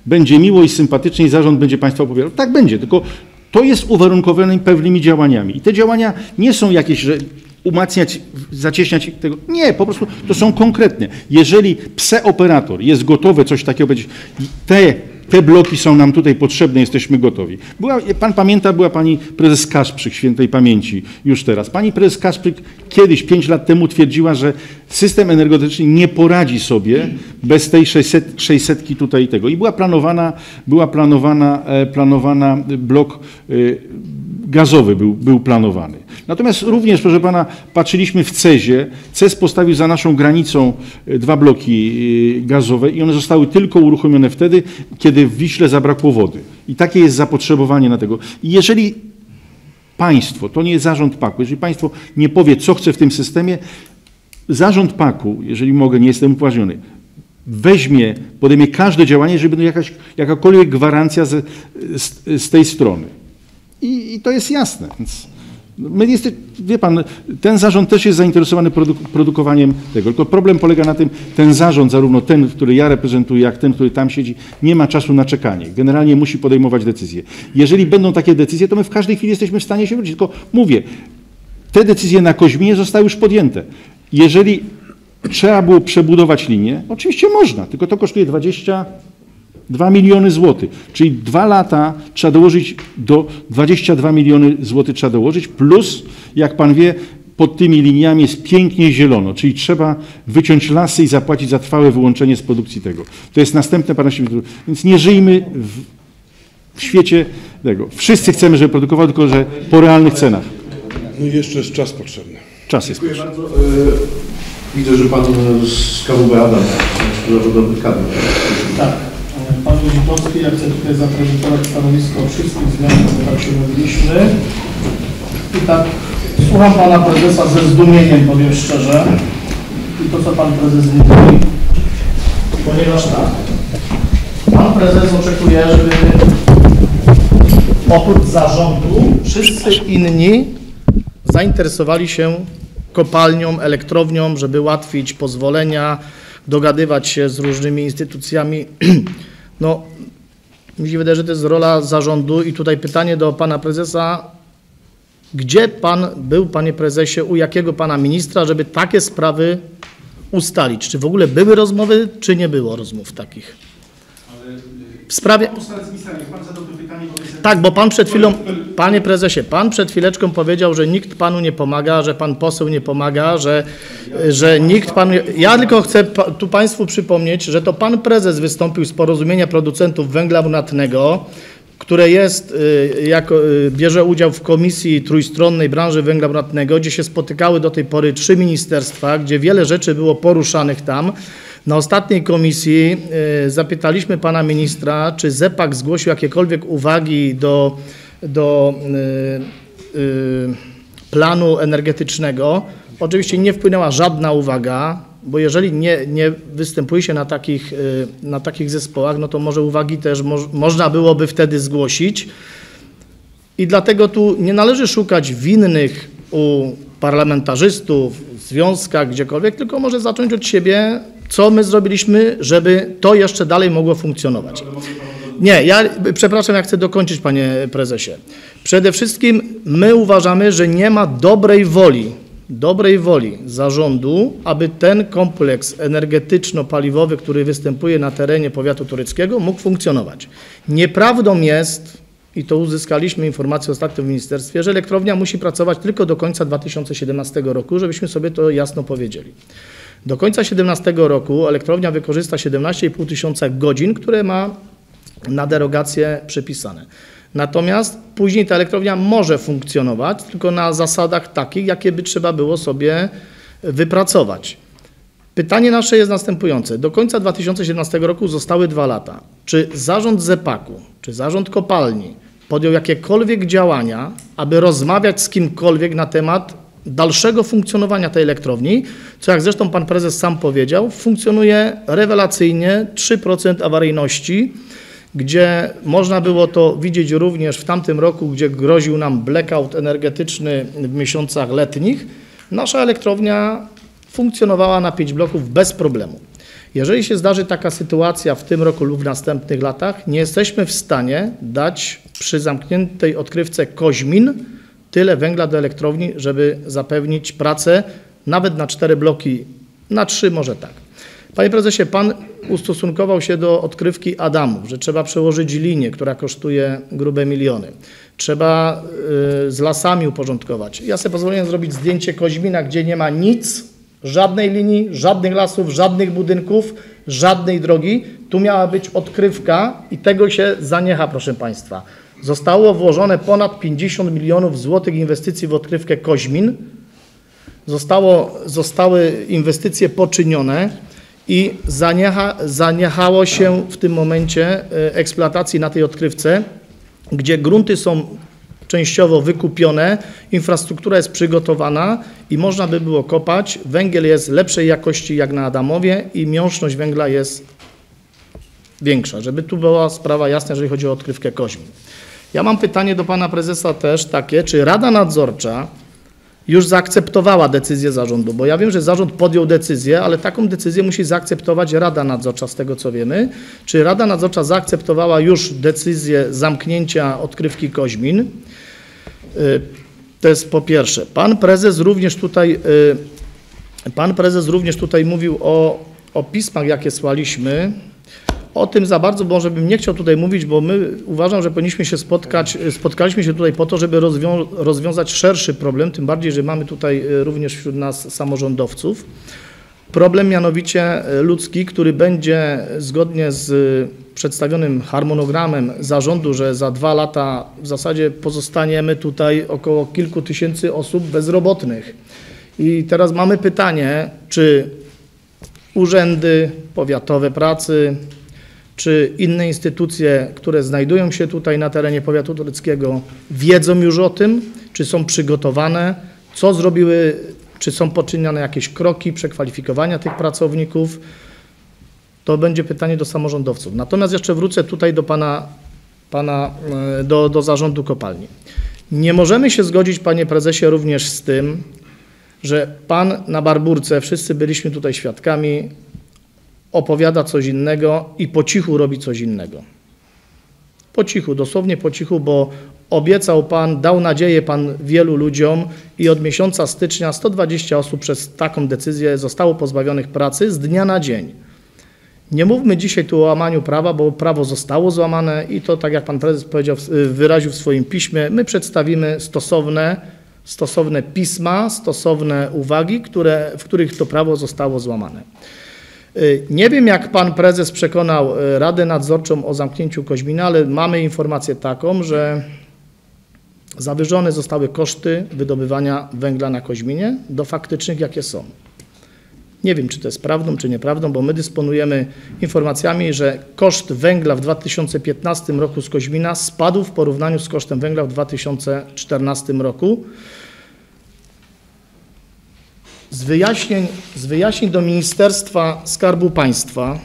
[SPEAKER 3] będzie miło i sympatycznie i zarząd będzie Państwa popierał. Tak będzie, tylko to jest uwarunkowane pewnymi działaniami. I te działania nie są jakieś, że umacniać, zacieśniać tego. Nie, po prostu to są konkretne. Jeżeli PSE-operator jest gotowy coś takiego powiedzieć, te bloki są nam tutaj potrzebne, jesteśmy gotowi. Pan pamięta, była pani prezes Kasprzyk, świętej pamięci, już teraz. Pani prezes Kasprzyk kiedyś, 5 lat temu twierdziła, że system energetyczny nie poradzi sobie bez tej 600 tutaj i tego. I była planowana blok gazowy był planowany. Natomiast również, proszę pana, patrzyliśmy w CEZ-ie. CEZ postawił za naszą granicą 2 bloki gazowe i one zostały tylko uruchomione wtedy, kiedy w Wiśle zabrakło wody. I takie jest zapotrzebowanie na tego. I jeżeli państwo, to nie jest zarząd PAK-u, jeżeli państwo nie powie, co chce w tym systemie, zarząd PAK-u, jeżeli mogę, nie jestem upoważniony, podejmie każde działanie, żeby była jakakolwiek gwarancja z tej strony. I to jest jasne. Więc wie pan, ten zarząd też jest zainteresowany produkowaniem tego. Tylko problem polega na tym, ten zarząd, zarówno ten, który ja reprezentuję, jak ten, który tam siedzi, nie ma czasu na czekanie. Generalnie musi podejmować decyzje. Jeżeli będą takie decyzje, to my w każdej chwili jesteśmy w stanie się wrócić. Tylko mówię, te decyzje na Koźminie zostały już podjęte. Jeżeli trzeba było przebudować linię, oczywiście można, tylko to kosztuje 22 miliony złotych, czyli 2 lata trzeba dołożyć, 22 miliony złotych trzeba dołożyć, plus, jak pan wie, pod tymi liniami jest pięknie zielono, czyli trzeba wyciąć lasy i zapłacić za trwałe wyłączenie z produkcji tego. To jest następne paręnaście minut. Więc nie żyjmy w świecie tego. Wszyscy chcemy, żeby produkował, tylko że po realnych cenach.
[SPEAKER 4] No i jeszcze jest czas potrzebny.
[SPEAKER 3] Czas jest
[SPEAKER 2] Dziękuję
[SPEAKER 3] potrzebny.
[SPEAKER 2] bardzo. Widzę, że pan z KWB Adam, zawodowy kadr.
[SPEAKER 5] Tak. Pan Wójcikowski, ja chcę tutaj zaprezentować stanowisko o wszystkich zmianach, bo tak się mówiliśmy. I tak, słucham pana prezesa ze zdumieniem, powiem szczerze. I to, co pan prezes mówi, ponieważ tak, pan prezes oczekuje, żeby oprócz zarządu wszyscy inni zainteresowali się kopalnią, elektrownią, żeby ułatwić pozwolenia, dogadywać się z różnymi instytucjami. No, mi się wydaje, że to jest rola zarządu i tutaj pytanie do pana prezesa, gdzie pan był, panie prezesie, u jakiego pana ministra, żeby takie sprawy ustalić? Czy w ogóle były rozmowy, czy nie było rozmów takich? W sprawie... Tak, bo pan przed chwilą, panie prezesie, pan przed chwileczką powiedział, że nikt panu nie pomaga, że pan poseł nie pomaga, że nikt panu... Ja tylko chcę tu państwu przypomnieć, że to pan prezes wystąpił z porozumienia producentów węgla brunatnego, które bierze udział w komisji trójstronnej branży węgla brunatnego, gdzie się spotykały do tej pory 3 ministerstwa, gdzie wiele rzeczy było poruszanych tam. Na ostatniej komisji zapytaliśmy pana ministra, czy ZE-PAK zgłosił jakiekolwiek uwagi do planu energetycznego. Oczywiście nie wpłynęła żadna uwaga, bo jeżeli nie występuje się na takich zespołach, no to może uwagi też można byłoby wtedy zgłosić. I dlatego tu nie należy szukać winnych u parlamentarzystów, w związkach, gdziekolwiek, tylko może zacząć od siebie, co my zrobiliśmy, żeby to jeszcze dalej mogło funkcjonować. Nie, przepraszam, ja chcę dokończyć, panie prezesie. Przede wszystkim my uważamy, że nie ma dobrej woli zarządu, aby ten kompleks energetyczno-paliwowy, który występuje na terenie powiatu tureckiego, mógł funkcjonować. Nieprawdą jest, i to uzyskaliśmy informację ostatnio w ministerstwie, że elektrownia musi pracować tylko do końca 2017 roku, żebyśmy sobie to jasno powiedzieli. Do końca 2017 roku elektrownia wykorzysta 17,5 tysiąca godzin, które ma na derogację przypisane. Natomiast później ta elektrownia może funkcjonować, tylko na zasadach takich, jakie by trzeba było sobie wypracować. Pytanie nasze jest następujące. Do końca 2017 roku zostały 2 lata. Czy zarząd ZE-PAK-u, czy zarząd kopalni podjął jakiekolwiek działania, aby rozmawiać z kimkolwiek na temat dalszego funkcjonowania tej elektrowni, co jak zresztą pan prezes sam powiedział, funkcjonuje rewelacyjnie, 3% awaryjności, gdzie można było to widzieć również w tamtym roku, gdzie groził nam blackout energetyczny w miesiącach letnich. Nasza elektrownia funkcjonowała na 5 bloków bez problemu. Jeżeli się zdarzy taka sytuacja w tym roku lub w następnych latach, nie jesteśmy w stanie dać przy zamkniętej odkrywce Koźmin tyle węgla do elektrowni, żeby zapewnić pracę nawet na 4 bloki, na 3 może tak. Panie prezesie, pan ustosunkował się do odkrywki Adamów, że trzeba przełożyć linię, która kosztuje grube miliony. Trzeba z lasami uporządkować. Ja sobie pozwolę zrobić zdjęcie Koźmina, gdzie nie ma nic, żadnej linii, żadnych lasów, żadnych budynków, żadnej drogi. Tu miała być odkrywka i tego się zaniecha, proszę państwa. Zostało włożone ponad 50 milionów złotych inwestycji w odkrywkę Koźmin. Zostały inwestycje poczynione i zaniechało się w tym momencie eksploatacji na tej odkrywce, gdzie grunty są częściowo wykupione, infrastruktura jest przygotowana i można by było kopać. Węgiel jest lepszej jakości jak na Adamowie i miąższość węgla jest większa, żeby tu była sprawa jasna, jeżeli chodzi o odkrywkę Koźmin. Ja mam pytanie do pana prezesa też takie, czy Rada Nadzorcza już zaakceptowała decyzję zarządu, bo ja wiem, że zarząd podjął decyzję, ale taką decyzję musi zaakceptować Rada Nadzorcza, z tego co wiemy. Czy Rada Nadzorcza zaakceptowała już decyzję zamknięcia odkrywki Koźmin? To jest po pierwsze. Pan prezes również tutaj mówił o pismach, jakie słaliśmy. O tym za bardzo może bym nie chciał tutaj mówić, bo my uważam, że powinniśmy się spotkaliśmy się tutaj po to, żeby rozwiązać szerszy problem, tym bardziej, że mamy tutaj również wśród nas samorządowców. Problem mianowicie ludzki, który będzie zgodnie z przedstawionym harmonogramem zarządu, że za 2 lata w zasadzie pozostaniemy tutaj około kilku tysięcy osób bezrobotnych. I teraz mamy pytanie, czy urzędy powiatowe pracy, czy inne instytucje, które znajdują się tutaj na terenie powiatu tureckiego, wiedzą już o tym, czy są przygotowane, co zrobiły, czy są poczynione jakieś kroki przekwalifikowania tych pracowników. To będzie pytanie do samorządowców. Natomiast jeszcze wrócę tutaj do zarządu kopalni. Nie możemy się zgodzić, panie prezesie, również z tym, że pan na Barbórce, wszyscy byliśmy tutaj świadkami, opowiada coś innego i po cichu robi coś innego. Po cichu, dosłownie po cichu, bo obiecał pan, dał nadzieję pan wielu ludziom i od miesiąca stycznia 120 osób przez taką decyzję zostało pozbawionych pracy z dnia na dzień. Nie mówmy dzisiaj tu o łamaniu prawa, bo prawo zostało złamane i to, tak jak pan prezes powiedział, wyraził w swoim piśmie, my przedstawimy stosowne pisma, stosowne uwagi, w których to prawo zostało złamane. Nie wiem, jak pan prezes przekonał Radę Nadzorczą o zamknięciu Koźmina, ale mamy informację taką, że zawyżone zostały koszty wydobywania węgla na Koźminie do faktycznych, jakie są. Nie wiem, czy to jest prawdą, czy nieprawdą, bo my dysponujemy informacjami, że koszt węgla w 2015 roku z Koźmina spadł w porównaniu z kosztem węgla w 2014 roku. Z wyjaśnień do Ministerstwa Skarbu Państwa,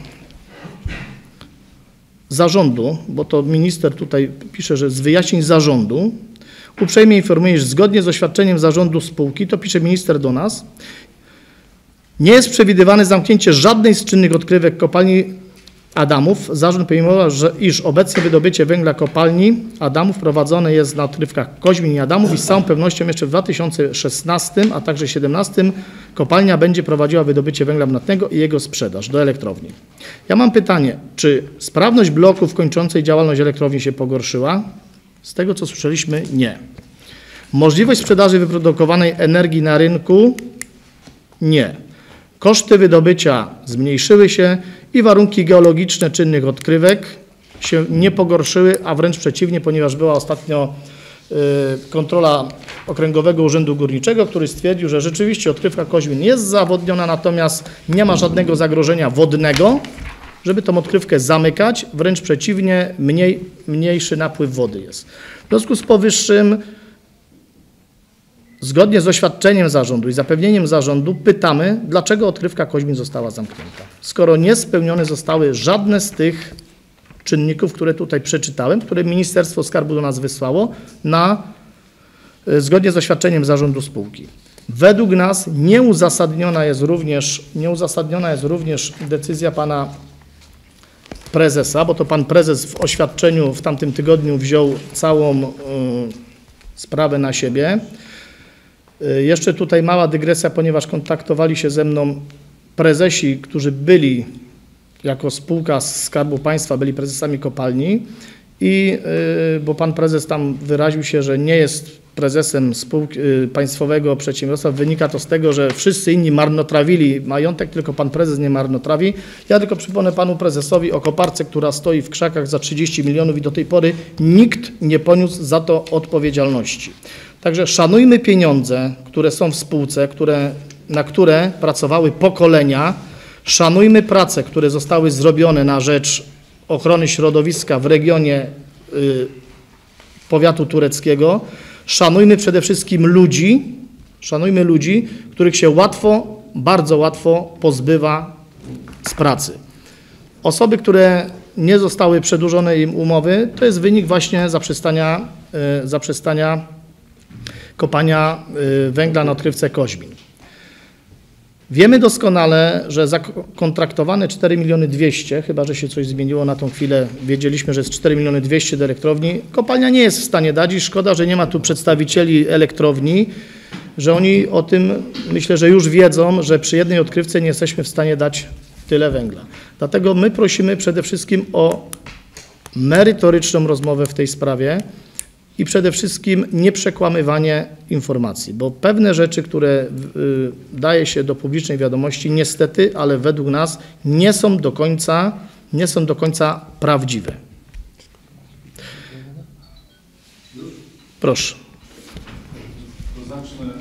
[SPEAKER 5] zarządu, bo to minister tutaj pisze, że z wyjaśnień zarządu, uprzejmie informuję, że zgodnie z oświadczeniem zarządu spółki, to pisze minister do nas, nie jest przewidywane zamknięcie żadnej z czynnych odkrywek kopalni Adamów. Zarząd poinformował, iż obecnie wydobycie węgla kopalni Adamów prowadzone jest na odkrywkach Koźmin i Adamów i z całą pewnością jeszcze w 2016, a także 2017 kopalnia będzie prowadziła wydobycie węgla brunatnego i jego sprzedaż do elektrowni. Ja mam pytanie, czy sprawność bloków kończącej działalność elektrowni się pogorszyła? Z tego, co słyszeliśmy, nie. Możliwość sprzedaży wyprodukowanej energii na rynku? Nie. Koszty wydobycia zmniejszyły się i warunki geologiczne czynnych odkrywek się nie pogorszyły, a wręcz przeciwnie, ponieważ była ostatnio kontrola Okręgowego Urzędu Górniczego, który stwierdził, że rzeczywiście odkrywka Koźmin jest zawodniona, natomiast nie ma żadnego zagrożenia wodnego, żeby tą odkrywkę zamykać, wręcz przeciwnie, mniejszy napływ wody jest. W związku z powyższym, zgodnie z oświadczeniem zarządu i zapewnieniem zarządu pytamy, dlaczego odkrywka Koźmin została zamknięta, skoro nie spełnione zostały żadne z tych czynników, które tutaj przeczytałem, które Ministerstwo Skarbu do nas wysłało zgodnie z oświadczeniem zarządu spółki. Według nas nieuzasadniona jest również decyzja pana prezesa, bo to pan prezes w oświadczeniu w tamtym tygodniu wziął całą sprawę na siebie. Jeszcze tutaj mała dygresja, ponieważ kontaktowali się ze mną prezesi, którzy byli jako spółka Skarbu Państwa, byli prezesami kopalni i bo pan prezes tam wyraził się, że nie jest prezesem spółki państwowego przedsiębiorstwa. Wynika to z tego, że wszyscy inni marnotrawili majątek, tylko pan prezes nie marnotrawi. Ja tylko przypomnę panu prezesowi o koparce, która stoi w krzakach za 30 milionów i do tej pory nikt nie poniósł za to odpowiedzialności. Także szanujmy pieniądze, które są w spółce, na które pracowały pokolenia. Szanujmy prace, które zostały zrobione na rzecz ochrony środowiska w regionie powiatu tureckiego. Szanujmy przede wszystkim ludzi, których się bardzo łatwo pozbywa z pracy. Osoby, które nie zostały przedłużone im umowy, to jest wynik właśnie zaprzestania kopania węgla na odkrywce Koźmin. Wiemy doskonale, że zakontraktowane 4 200 000, chyba że się coś zmieniło na tą chwilę, wiedzieliśmy, że jest 4 200 000 do elektrowni, kopalnia nie jest w stanie dać i szkoda, że nie ma tu przedstawicieli elektrowni, że oni o tym myślę, że już wiedzą, że przy jednej odkrywce nie jesteśmy w stanie dać tyle węgla. Dlatego my prosimy przede wszystkim o merytoryczną rozmowę w tej sprawie i przede wszystkim nieprzekłamywanie informacji, bo pewne rzeczy, które daje się do publicznej wiadomości, niestety, ale według nas nie są do końca prawdziwe. Proszę.
[SPEAKER 3] Zacznę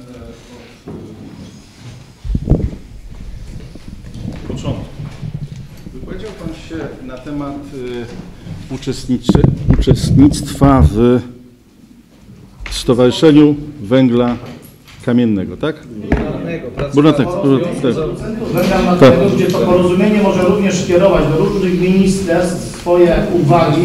[SPEAKER 3] od początku. Wypowiedział pan się na temat uczestnictwa w Stowarzyszeniu Węgla Kamiennego, tak? Brunatnego.
[SPEAKER 5] Węgla Brunatnego, gdzie to porozumienie może również kierować do różnych ministerstw swoje uwagi,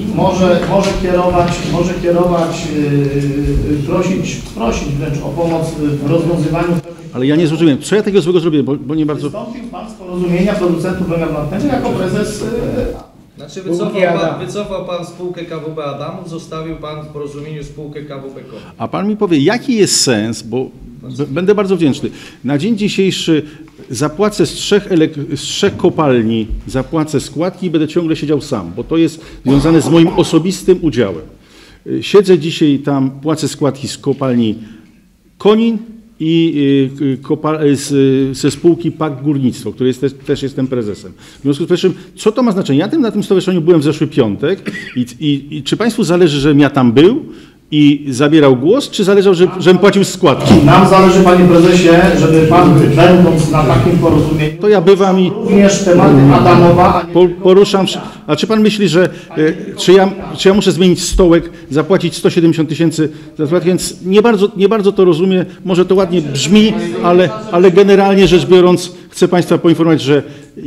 [SPEAKER 5] może kierować, prosić wręcz o pomoc w rozwiązywaniu.
[SPEAKER 3] Ale ja nie zrozumiałem, co ja takiego złego zrobiłem, bo nie bardzo...
[SPEAKER 5] Wystąpił pan z porozumienia producentów węgla brunatnego jako prezes...
[SPEAKER 6] Znaczy wycofał pan spółkę KWP Adamów, zostawił pan w porozumieniu spółkę KWP Konin.
[SPEAKER 3] A pan mi powie, jaki jest sens, bo będę bardzo wdzięczny. Na dzień dzisiejszy zapłacę z trzech kopalni, zapłacę składki i będę ciągle siedział sam, bo to jest związane z moim osobistym udziałem. Siedzę dzisiaj tam, płacę składki z kopalni Konin i ze spółki PAK Górnictwo, której też jestem prezesem. W związku z czym, co to ma znaczenie? Ja na tym stowarzyszeniu byłem w zeszły piątek i czy państwu zależy, żebym ja tam był i zabierał głos, czy zależało, żebym płacił składki?
[SPEAKER 5] Nam zależy, panie prezesie, żeby pan, będąc na takim porozumieniu,
[SPEAKER 3] to ja bywam i
[SPEAKER 5] również tematy Adamowa, a nie
[SPEAKER 3] poruszam. A czy pan myśli, że czy ja muszę zmienić stołek, zapłacić 170 000 za składkę? Więc nie bardzo to rozumiem. Może to ładnie brzmi, ale generalnie rzecz biorąc chcę państwa poinformować, że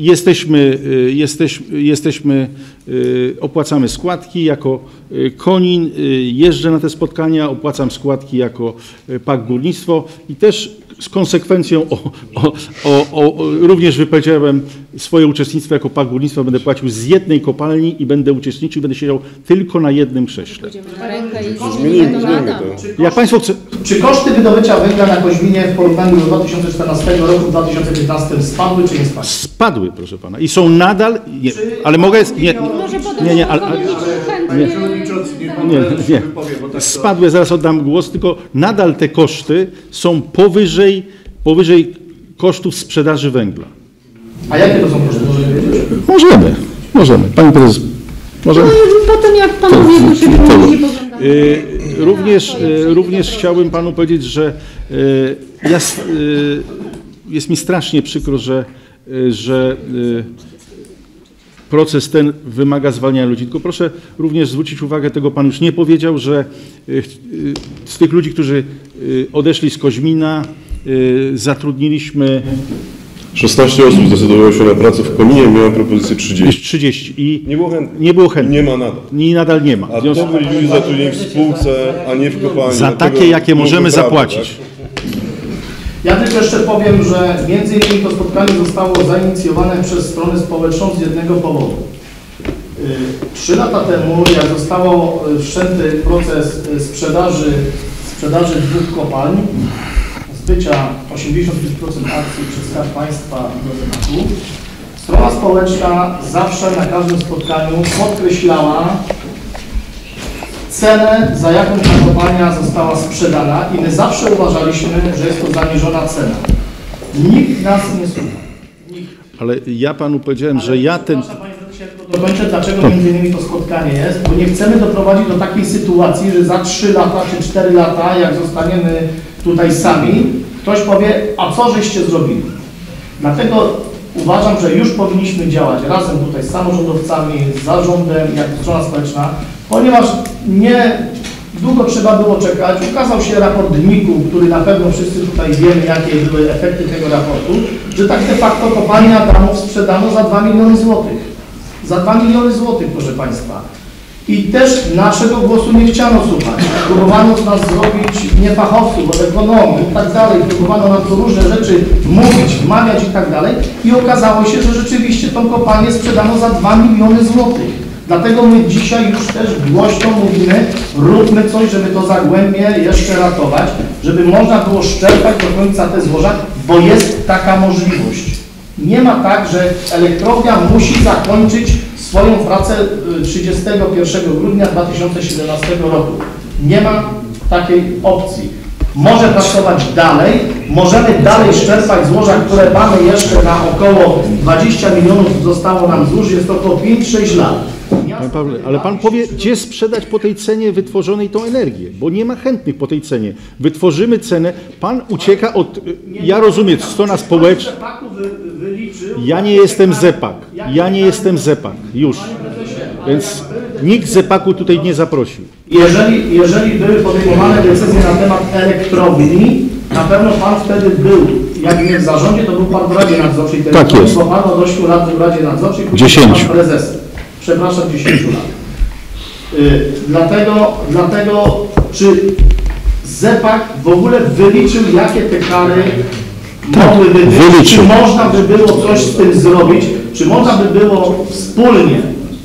[SPEAKER 3] opłacamy składki jako Konin, jeżdżę na te spotkania, opłacam składki jako PAK Górnictwo i też z konsekwencją również wypowiedziałem swoje uczestnictwo jako PAK Górnictwa, będę płacił z jednej kopalni i będę uczestniczył, będę siedział tylko na jednym krześle.
[SPEAKER 4] Zmienimy to.
[SPEAKER 3] Jak państwo chce...
[SPEAKER 5] Czy koszty wydobycia węgla na Koźminie w porównaniu do 2014 roku, w 2015 spadły, czy nie spadły?
[SPEAKER 3] Spadły, proszę pana, i są nadal... Nie, ale mogę... Nie. Spadły, zaraz oddam głos, tylko nadal te koszty są powyżej kosztów sprzedaży węgla.
[SPEAKER 5] A jakie to są koszty?
[SPEAKER 3] Możemy. Pani prezes, możemy?
[SPEAKER 7] Potem jak panowie się nie poglądają.
[SPEAKER 3] Również chciałbym panu powiedzieć, że jest mi strasznie przykro, że proces ten wymaga zwalniania ludzi. Tylko proszę również zwrócić uwagę, tego pan już nie powiedział, że z tych ludzi, którzy odeszli z Koźmina, zatrudniliśmy
[SPEAKER 4] 16 osób zdecydowało się na pracę w Koninie, miałem propozycję 30.
[SPEAKER 3] 30 i
[SPEAKER 4] Nie było chętnych.
[SPEAKER 3] Nie
[SPEAKER 4] Nie ma nadal.
[SPEAKER 3] I nadal nie ma.
[SPEAKER 4] A to byli ludzie zatrudnieni w spółce, a nie w kopalni.
[SPEAKER 3] Za takie, jakie możemy zapłacić.
[SPEAKER 4] Tak?
[SPEAKER 5] Ja tylko jeszcze powiem, że między innymi to spotkanie zostało zainicjowane przez stronę społeczną z jednego powodu. 3 lata temu, jak zostało wszczęty proces sprzedaży 2 kopalń, zbycia 85% akcji przez Skarb Państwa do ZEPAK-u, strona społeczna zawsze na każdym spotkaniu podkreślała cenę, za jaką ta kopalnia została sprzedana i my zawsze uważaliśmy, że jest to zaniżona cena. Nikt nas nie słucha. Nikt.
[SPEAKER 3] Ale ja panu powiedziałem, że ja ten...
[SPEAKER 5] Dokończę, dlaczego między innymi to spotkanie jest, bo nie chcemy doprowadzić do takiej sytuacji, że za 3 lata czy 4 lata, jak zostaniemy tutaj sami, ktoś powie, a co żeście zrobili? Dlatego uważam, że już powinniśmy działać razem tutaj z samorządowcami, z zarządem, jak strona społeczna, ponieważ nie długo trzeba było czekać. Ukazał się raport NIK-u, który na pewno wszyscy tutaj wiemy, jakie były efekty tego raportu, że tak de facto kopalnia Adamów sprzedano za 2 miliony złotych. Za 2 miliony złotych, proszę Państwa. I też naszego głosu nie chciano słuchać. Próbowano z nas zrobić niefachowców od ekonomii i tak dalej. Próbowano nam tu różne rzeczy mówić, wmawiać i tak dalej. I okazało się, że rzeczywiście tą kopalnię sprzedano za 2 miliony złotych. Dlatego my dzisiaj już też głośno mówimy, róbmy coś, żeby to Zagłębie jeszcze ratować, żeby można było szczerpać do końca te złoża, bo jest taka możliwość. Nie ma tak, że elektrownia musi zakończyć swoją pracę 31 grudnia 2017 roku. Nie ma takiej opcji. Może pracować dalej, możemy dalej szczerpać złoża, które mamy jeszcze na około 20 milionów zostało nam złóż, jest to około 5-6 lat.
[SPEAKER 3] Panie Pawle, ale pan powie, gdzie sprzedać po tej cenie wytworzonej tą energię, bo nie ma chętnych po tej cenie. Wytworzymy cenę, pan ucieka od, ja rozumiem, strona społeczna, ja nie jestem ZEPAK, już, więc nikt ZEPAK-u tutaj nie zaprosił.
[SPEAKER 5] Jeżeli były podejmowane decyzje na temat elektrowni, na pewno pan wtedy był, jak nie w zarządzie, to był pan w Radzie Nadzorczej tej
[SPEAKER 3] Tak jest.
[SPEAKER 5] bo pan od 8 lat w Radzie Nadzorczej,
[SPEAKER 3] 10.
[SPEAKER 5] Pan prezesem. Przepraszam, 10 lat. Dlatego, czy ZEPAK w ogóle wyliczył, jakie te kary mogłyby być? Czy można by było coś z tym zrobić? Czy można by było wspólnie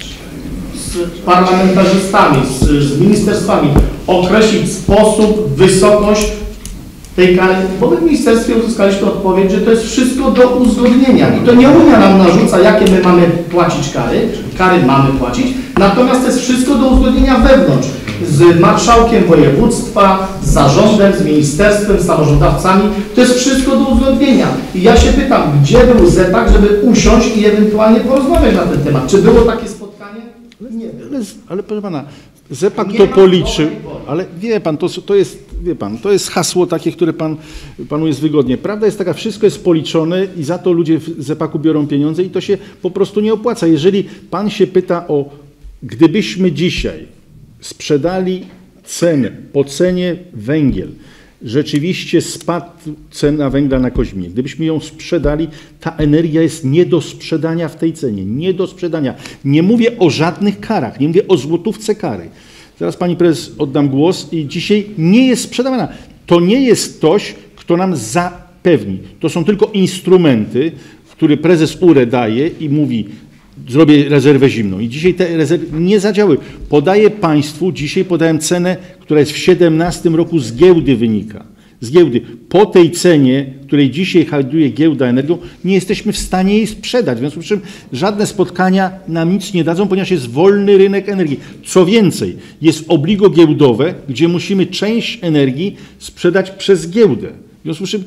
[SPEAKER 5] z parlamentarzystami, z ministerstwami określić sposób, wysokość tej kary? Bo my w ministerstwie uzyskaliśmy odpowiedź, że to jest wszystko do uzgodnienia i to nie Unia nam narzuca, jakie my mamy płacić kary. Kary mamy płacić, natomiast to jest wszystko do uzgodnienia wewnątrz. Z marszałkiem województwa, z zarządem, z ministerstwem, z samorządowcami. To jest wszystko do uzgodnienia. I ja się pytam, gdzie był ZEPAK, żeby usiąść i ewentualnie porozmawiać na ten temat? Czy było takie spotkanie? Nie.
[SPEAKER 3] Ale proszę pana, ZEPAK to policzył, ale wie pan, to jest hasło takie, które panu jest wygodnie. Prawda jest taka, wszystko jest policzone i za to ludzie w ZEPAK-u biorą pieniądze i to się po prostu nie opłaca. Jeżeli pan się pyta o, gdybyśmy dzisiaj sprzedali cenę, po cenie węgiel, rzeczywiście spadł cena węgla na Koźminie. Gdybyśmy ją sprzedali, ta energia jest nie do sprzedania w tej cenie, nie do sprzedania. Nie mówię o żadnych karach, nie mówię o złotówce kary. Teraz pani prezes oddam głos i dzisiaj nie jest sprzedawana. To nie jest ktoś, kto nam zapewni. To są tylko instrumenty, które prezes URE daje i mówi, zrobię rezerwę zimną. I dzisiaj te rezerwy nie zadziałały. Podaję państwu, dzisiaj podałem cenę, która jest w 2017 roku z giełdy wynika. Z giełdy. Po tej cenie, której dzisiaj handluje giełda energią, nie jesteśmy w stanie jej sprzedać. W związku z czym żadne spotkania nam nic nie dadzą, ponieważ jest wolny rynek energii. Co więcej, jest obligo giełdowe, gdzie musimy część energii sprzedać przez giełdę. W związku z czym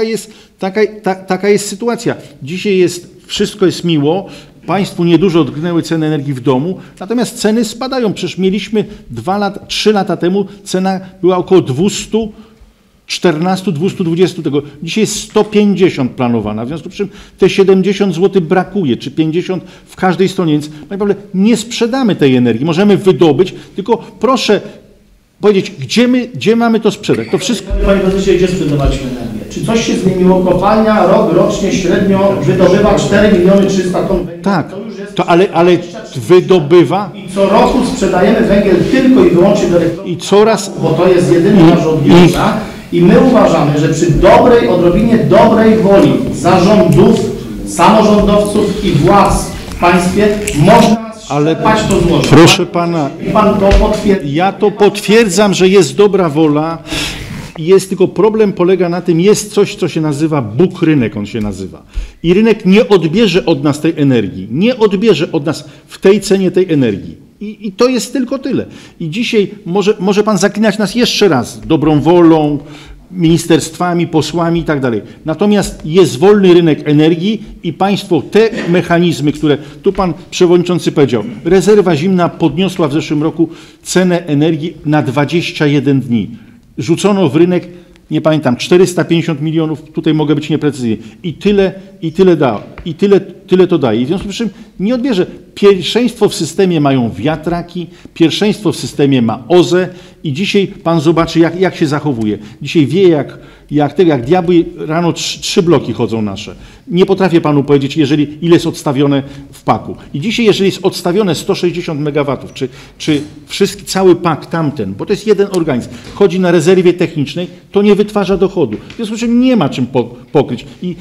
[SPEAKER 3] taka jest sytuacja. Dzisiaj wszystko jest miło. Państwu niedużo odgnęły ceny energii w domu, natomiast ceny spadają. Przecież mieliśmy 3 lata temu cena była około 214, 220 tego. Dzisiaj jest 150 planowana, w związku z czym te 70 zł brakuje, czy 50 w każdej stronie, więc panie Pawle, nie sprzedamy tej energii. Możemy wydobyć, tylko proszę powiedzieć, gdzie mamy to sprzedać. To wszystko...
[SPEAKER 5] Panie prezesie, gdzie sprzedawaliśmy energię? Czy coś się zmieniło? Kopalnia rocznie średnio wydobywa 4 miliony 300 ton węgla.
[SPEAKER 3] Tak, to ale wydobywa...
[SPEAKER 5] I co roku sprzedajemy węgiel tylko i wyłącznie do elektrowni,
[SPEAKER 3] i coraz...
[SPEAKER 5] bo to jest jedyna rządnicza. I my uważamy, że przy odrobinie dobrej woli zarządów, samorządowców i władz w państwie można szczerpać to złoże.
[SPEAKER 3] Proszę pana,
[SPEAKER 5] I pan to potwierdzi.
[SPEAKER 3] ja to potwierdzam, że jest dobra wola. Jest tylko problem polega na tym, jest coś, co się nazywa Bóg rynek, on się nazywa. I rynek nie odbierze od nas tej energii, nie odbierze od nas w tej cenie tej energii. I to jest tylko tyle. I dzisiaj może pan zaklinać nas jeszcze raz dobrą wolą, ministerstwami, posłami i tak dalej. Natomiast jest wolny rynek energii i państwo te mechanizmy, które tu pan przewodniczący powiedział, rezerwa zimna podniosła w zeszłym roku cenę energii na 21 dni. Rzucono w rynek, nie pamiętam, 450 milionów, tutaj mogę być nieprecyzyjny. I tyle da, tyle to daje. I w związku z czym nie odbierze. Pierwszeństwo w systemie mają wiatraki, pierwszeństwo w systemie ma OZE i dzisiaj pan zobaczy, jak się zachowuje. Dzisiaj wie, jak diabły, rano 3 bloki chodzą nasze. Nie potrafię panu powiedzieć, ile jest odstawione w paku. I dzisiaj, jeżeli jest odstawione 160 MW, czy cały pak tamten, bo to jest jeden organizm, chodzi na rezerwie technicznej, to nie wytwarza dochodu. W związku z czym nie ma czym pokryć. I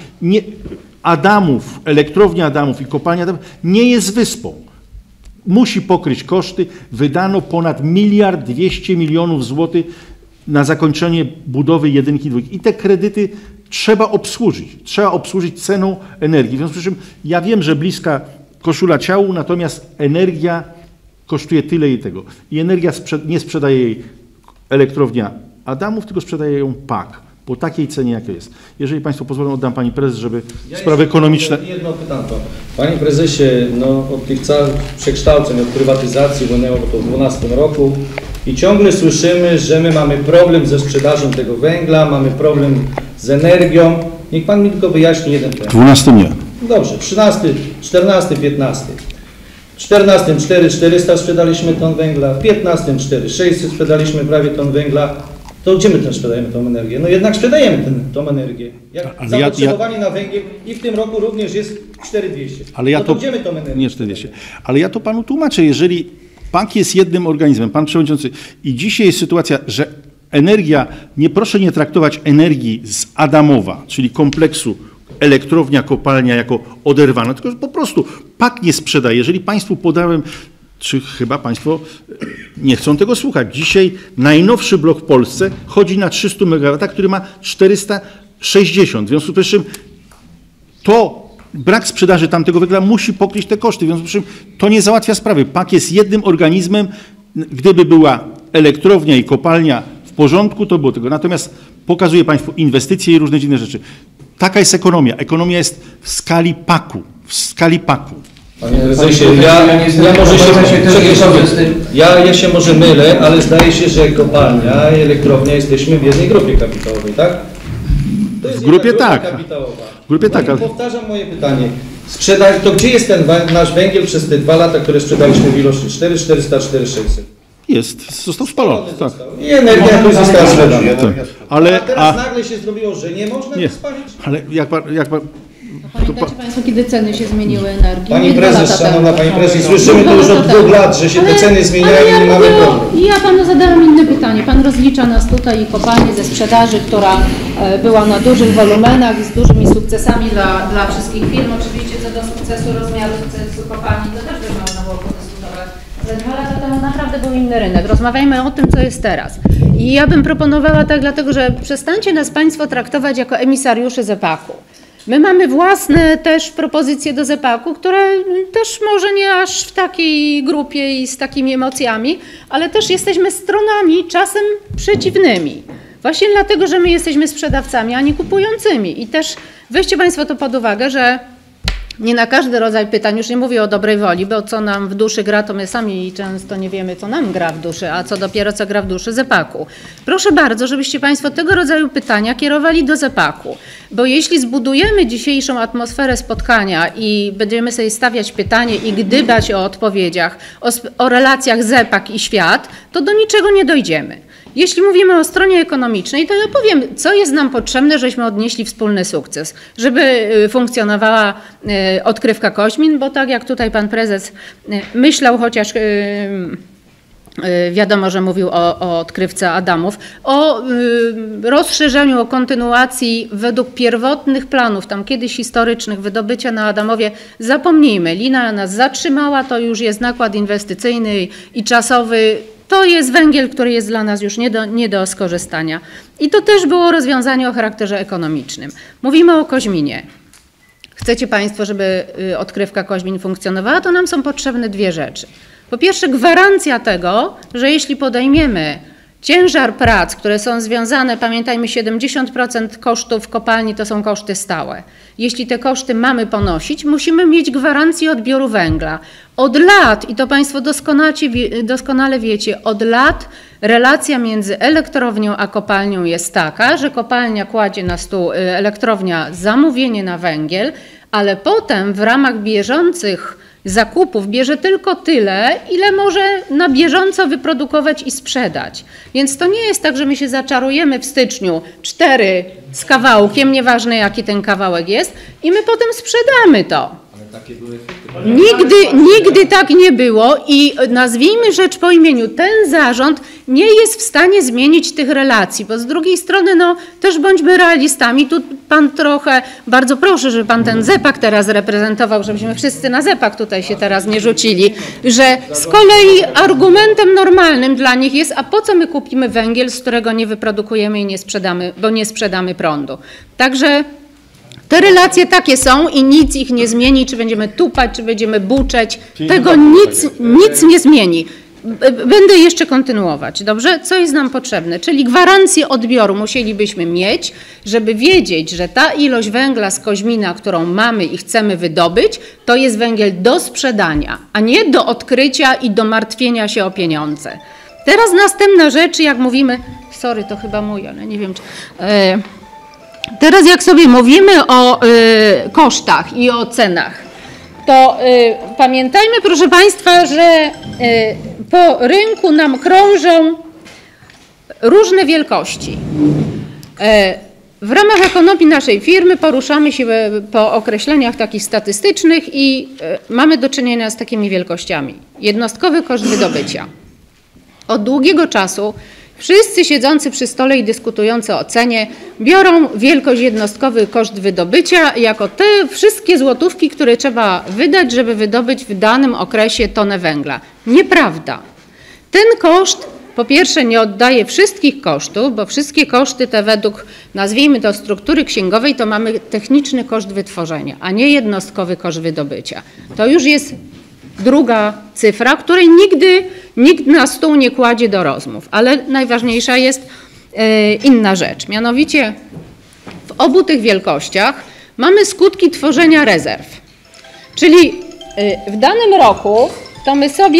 [SPEAKER 3] Adamów, elektrownia Adamów i kopalnia Adamów nie jest wyspą. Musi pokryć koszty. Wydano ponad 1,2 mld złotych na zakończenie budowy 1 i 2. I te kredyty trzeba obsłużyć. Trzeba obsłużyć ceną energii. W związku z czym ja wiem, że bliska koszula ciału, natomiast energia kosztuje tyle i tego. I energia nie sprzedaje jej elektrownia Adamów, tylko sprzedaje ją PAK. Po takiej cenie, jaka jest. Jeżeli państwo pozwolą, oddam pani prezes, żeby sprawy ekonomiczne...
[SPEAKER 6] Jedno pytanko. Panie prezesie, od tych całych przekształceń, od prywatyzacji płynęło to w 2012 roku i ciągle słyszymy, że my mamy problem ze sprzedażą tego węgla, mamy problem z energią. Niech pan mi tylko wyjaśni jeden temat.
[SPEAKER 3] 12 nie.
[SPEAKER 6] Dobrze, 13, 14, 15. W 14 400 sprzedaliśmy ton węgla, w 15 600 sprzedaliśmy prawie ton węgla. To gdzie my też sprzedajemy tą energię? No jednak sprzedajemy tą energię. Zapotrzebowanie na węgiel i w tym roku również jest 4200.
[SPEAKER 3] Ale
[SPEAKER 6] to gdzie my tą energię?
[SPEAKER 3] Nie 40. Ale ja to panu tłumaczę, jeżeli PAK jest jednym organizmem, pan przewodniczący, i dzisiaj jest sytuacja, że energia, proszę nie traktować energii z Adamowa, czyli kompleksu elektrownia, kopalnia jako oderwana, tylko po prostu PAK nie sprzedaje. Jeżeli państwu podałem, czy chyba państwo nie chcą tego słuchać. Dzisiaj najnowszy blok w Polsce chodzi na 300 MW, który ma 460. W związku z czym to brak sprzedaży tamtego węgla musi pokryć te koszty. W związku z czym to nie załatwia sprawy. PAK jest jednym organizmem. Gdyby była elektrownia i kopalnia w porządku, to było tego. Natomiast pokazuję państwu inwestycje i różne dziwne rzeczy. Taka jest ekonomia. Ekonomia jest w skali PAK-u. W skali PAK-u.
[SPEAKER 6] Panie prezesie, ja się może mylę, ale zdaje się, że kopalnia i elektrownia jesteśmy w jednej grupie kapitałowej, tak? To jest
[SPEAKER 3] w grupie
[SPEAKER 6] grupa
[SPEAKER 3] tak.
[SPEAKER 6] kapitałowa.
[SPEAKER 3] W grupie tak. Ale...
[SPEAKER 6] Powtarzam moje pytanie. To gdzie jest ten nasz węgiel przez te 2 lata, które sprzedaliśmy w ilości 400, 4600?
[SPEAKER 3] Został spalony. Tak.
[SPEAKER 6] I energia jakoś została sprzedana.
[SPEAKER 3] Tak.
[SPEAKER 6] A teraz nagle się zrobiło, że nie można go spalić?
[SPEAKER 3] Ale jak pan
[SPEAKER 7] Pamiętacie państwo, kiedy ceny się zmieniły energii?
[SPEAKER 6] Pani prezes, szanowna pani prezes, słyszymy to już od 2 lat, że się te ceny zmieniają i nie mamy problemu.
[SPEAKER 7] Ja panu zadałam inne pytanie. Pan rozlicza nas tutaj i kopalnię ze sprzedaży, która była na dużych wolumenach i z dużymi sukcesami dla wszystkich firm. Oczywiście co do sukcesu, rozmiaru sukcesu kopalni, to też by można było podyskutować. Ale 2 lata temu naprawdę był inny rynek. Rozmawiajmy o tym, co jest teraz. I ja bym proponowała tak, dlatego że przestańcie nas państwo traktować jako emisariuszy ZEPAK-u. My mamy własne też propozycje do ZEPAK-u, które też może nie aż w takiej grupie i z takimi emocjami, ale też jesteśmy stronami czasem przeciwnymi. Właśnie dlatego, że my jesteśmy sprzedawcami, a nie kupującymi. I też weźcie państwo to pod uwagę, że nie na każdy rodzaj pytań, już nie mówię o dobrej woli, bo co nam w duszy gra, to my sami często nie wiemy, co nam gra w duszy, a co dopiero co gra w duszy ZEPAK-u. Proszę bardzo, żebyście państwo tego rodzaju pytania kierowali do ZEPAK-u, bo jeśli zbudujemy dzisiejszą atmosferę spotkania i będziemy sobie stawiać pytanie i gdybać o odpowiedziach, o relacjach ZEPAK i świat, to do niczego nie dojdziemy. Jeśli mówimy o stronie ekonomicznej, to ja powiem, co jest nam potrzebne, żebyśmy odnieśli wspólny sukces, żeby funkcjonowała odkrywka Koźmin, bo tak jak tutaj pan prezes myślał, chociaż wiadomo, że mówił o odkrywce Adamów, o rozszerzeniu, o kontynuacji według pierwotnych planów, tam kiedyś historycznych, wydobycia na Adamowie. Zapomnijmy, lina nas zatrzymała, to już jest nakład inwestycyjny i czasowy. To jest węgiel, który jest dla nas już nie do skorzystania. I to też było rozwiązanie o charakterze ekonomicznym. Mówimy o Koźminie. Chcecie Państwo, żeby odkrywka Koźmin funkcjonowała, to nam są potrzebne dwie rzeczy. Po pierwsze, gwarancja tego, że jeśli podejmiemy ciężar prac, które są związane, pamiętajmy, 70% kosztów kopalni to są koszty stałe. Jeśli te koszty mamy ponosić, musimy mieć gwarancję odbioru węgla. Od lat, i to Państwo doskonale wiecie, od lat relacja między elektrownią a kopalnią jest taka, że kopalnia kładzie na stół, elektrownia zamówienie na węgiel, ale potem w ramach bieżących zakupów bierze tylko tyle, ile może na bieżąco wyprodukować i sprzedać. Więc to nie jest tak, że my się zaczarujemy w styczniu 4 z kawałkiem, nieważne jaki ten kawałek jest, i my potem sprzedamy to. Nigdy tak nie było i nazwijmy rzecz po imieniu, ten zarząd nie jest w stanie zmienić tych relacji, bo z drugiej strony no też bądźmy realistami, tu pan trochę, bardzo proszę, żeby pan ten ZEPAK teraz reprezentował, żebyśmy wszyscy na ZEPAK tutaj się teraz nie rzucili, że z kolei argumentem normalnym dla nich jest, a po co my kupimy węgiel, z którego nie wyprodukujemy i nie sprzedamy, bo nie sprzedamy prądu. Także te relacje takie są i nic ich nie zmieni, czy będziemy tupać, czy będziemy buczeć. Tego nic nie zmieni. Będę jeszcze kontynuować, dobrze? Co jest nam potrzebne? Czyli gwarancję odbioru musielibyśmy mieć, żeby wiedzieć, że ta ilość węgla z Koźmina, którą mamy i chcemy wydobyć, to jest węgiel do sprzedania, a nie do odkrycia i do martwienia się o pieniądze. Teraz następna rzecz, jak mówimy, sorry, to chyba mój, ale nie wiem czy... Teraz jak sobie mówimy o kosztach i o cenach, to pamiętajmy, proszę Państwa, że po rynku nam krążą różne wielkości. W ramach ekonomii naszej firmy poruszamy się po określeniach takich statystycznych i mamy do czynienia z takimi wielkościami. Jednostkowy koszt wydobycia. Od długiego czasu wszyscy siedzący przy stole i dyskutujący o cenie biorą wielkość jednostkowy koszt wydobycia jako te wszystkie złotówki, które trzeba wydać, żeby wydobyć w danym okresie tonę węgla. Nieprawda. Ten koszt po pierwsze nie oddaje wszystkich kosztów, bo wszystkie koszty te według, nazwijmy to, struktury księgowej, to mamy techniczny koszt wytworzenia, a nie jednostkowy koszt wydobycia. To już jest druga cyfra, której nigdy nikt na stół nie kładzie do rozmów, ale najważniejsza jest inna rzecz. Mianowicie w obu tych wielkościach mamy skutki tworzenia rezerw. Czyli w danym roku to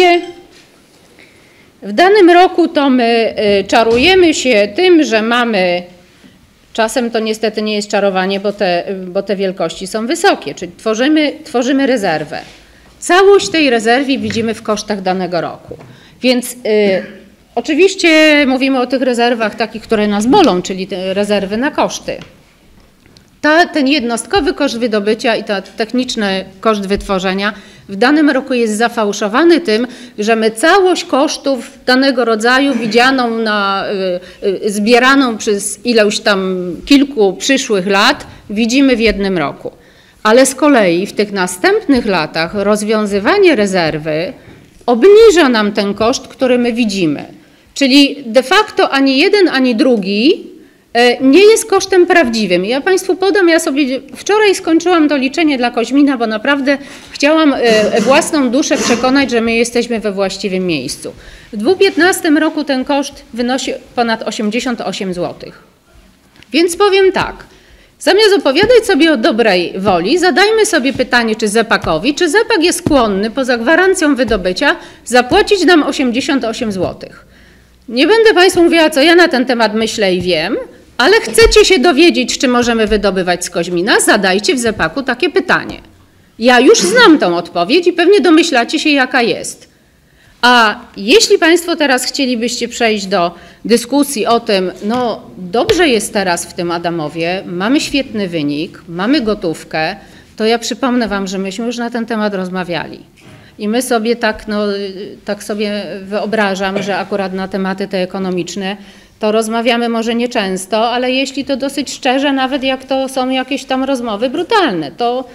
[SPEAKER 7] my czarujemy się tym, że mamy, czasem to niestety nie jest czarowanie, bo te wielkości są wysokie, czyli tworzymy rezerwę. Całość tej rezerwy widzimy w kosztach danego roku. Więc oczywiście mówimy o tych rezerwach takich, które nas bolą, czyli te rezerwy na koszty. Ten jednostkowy koszt wydobycia i ten techniczny koszt wytworzenia w danym roku jest zafałszowany tym, że my całość kosztów danego rodzaju widzianą, zbieraną przez ileś tam kilku przyszłych lat widzimy w jednym roku. Ale z kolei w tych następnych latach rozwiązywanie rezerwy obniża nam ten koszt, który my widzimy. Czyli de facto ani jeden, ani drugi nie jest kosztem prawdziwym. Ja Państwu podam, ja sobie wczoraj skończyłam to liczenie dla Koźmina, bo naprawdę chciałam własną duszę przekonać, że my jesteśmy we właściwym miejscu. W 2015 roku ten koszt wynosi ponad 88 zł. Więc powiem tak. Zamiast opowiadać sobie o dobrej woli, zadajmy sobie pytanie, czy ZEPAK-owi, czy ZEPAK jest skłonny poza gwarancją wydobycia zapłacić nam 88 zł. Nie będę Państwu mówiła, co ja na ten temat myślę i wiem, ale chcecie się dowiedzieć, czy możemy wydobywać z Koźmina, zadajcie w ZEPAK-u takie pytanie. Ja już znam tą odpowiedź i pewnie domyślacie się, jaka jest. A jeśli Państwo teraz chcielibyście przejść do dyskusji o tym, no dobrze jest teraz w tym Adamowie, mamy świetny wynik, mamy gotówkę, to ja przypomnę Wam, że myśmy już na ten temat rozmawiali. I my sobie tak sobie wyobrażam, że akurat na tematy te ekonomiczne to rozmawiamy może nieczęsto, ale jeśli to dosyć szczerze, nawet jak to są jakieś tam rozmowy brutalne, to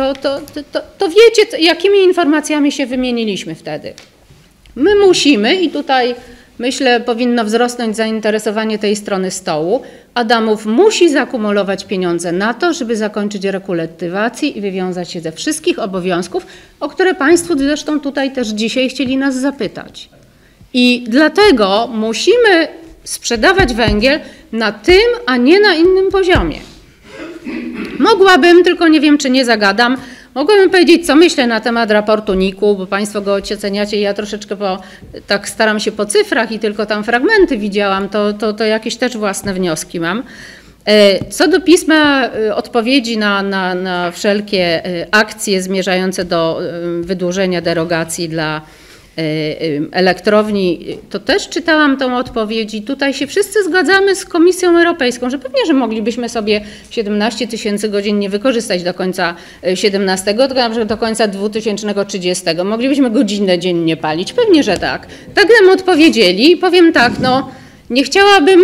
[SPEAKER 7] wiecie, jakimi informacjami się wymieniliśmy wtedy. My musimy i tutaj myślę, powinno wzrosnąć zainteresowanie tej strony stołu. Adamów musi zakumulować pieniądze na to, żeby zakończyć rekultywację i wywiązać się ze wszystkich obowiązków, o które Państwo zresztą tutaj też dzisiaj chcieli nas zapytać. I dlatego musimy sprzedawać węgiel na tym, a nie na innym poziomie. Mogłabym, tylko nie wiem, czy nie zagadam, mogłabym powiedzieć, co myślę na temat raportu NIK-u, bo Państwo go oceniacie, ja troszeczkę tak staram się po cyfrach i tylko tam fragmenty widziałam, to jakieś też własne wnioski mam. Co do pisma odpowiedzi na wszelkie akcje zmierzające do wydłużenia derogacji dla elektrowni, to też czytałam tą odpowiedź i tutaj się wszyscy zgadzamy z Komisją Europejską, że pewnie, że moglibyśmy sobie 17 000 godzin nie wykorzystać do końca 17, tylko na przykład do końca 2030. Moglibyśmy godzinę dziennie palić, pewnie, że tak. Tak nam odpowiedzieli i powiem tak, no nie chciałabym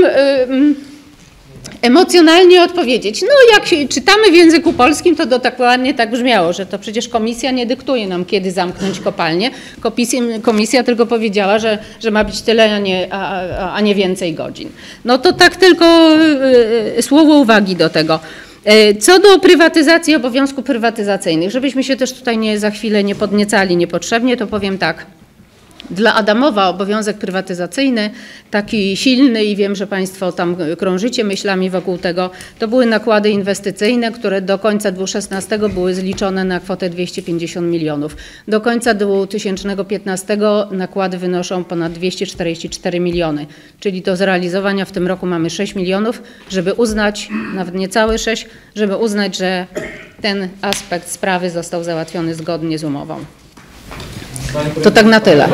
[SPEAKER 7] emocjonalnie odpowiedzieć. No jak czytamy w języku polskim, to dokładnie tak brzmiało, że to przecież komisja nie dyktuje nam, kiedy zamknąć kopalnię. Komisja tylko powiedziała, że ma być tyle, a nie więcej godzin. No to tak tylko słowo uwagi do tego. Co do prywatyzacji, obowiązków prywatyzacyjnych, żebyśmy się też tutaj za chwilę nie podniecali niepotrzebnie, to powiem tak. Dla Adamowa obowiązek prywatyzacyjny, taki silny i wiem, że Państwo tam krążycie myślami wokół tego, to były nakłady inwestycyjne, które do końca 2016 były zliczone na kwotę 250 milionów. Do końca 2015 nakłady wynoszą ponad 244 miliony, czyli do zrealizowania w tym roku mamy 6 milionów, żeby uznać, nawet niecałe 6, żeby uznać, że ten aspekt sprawy został załatwiony zgodnie z umową. To tak na tyle.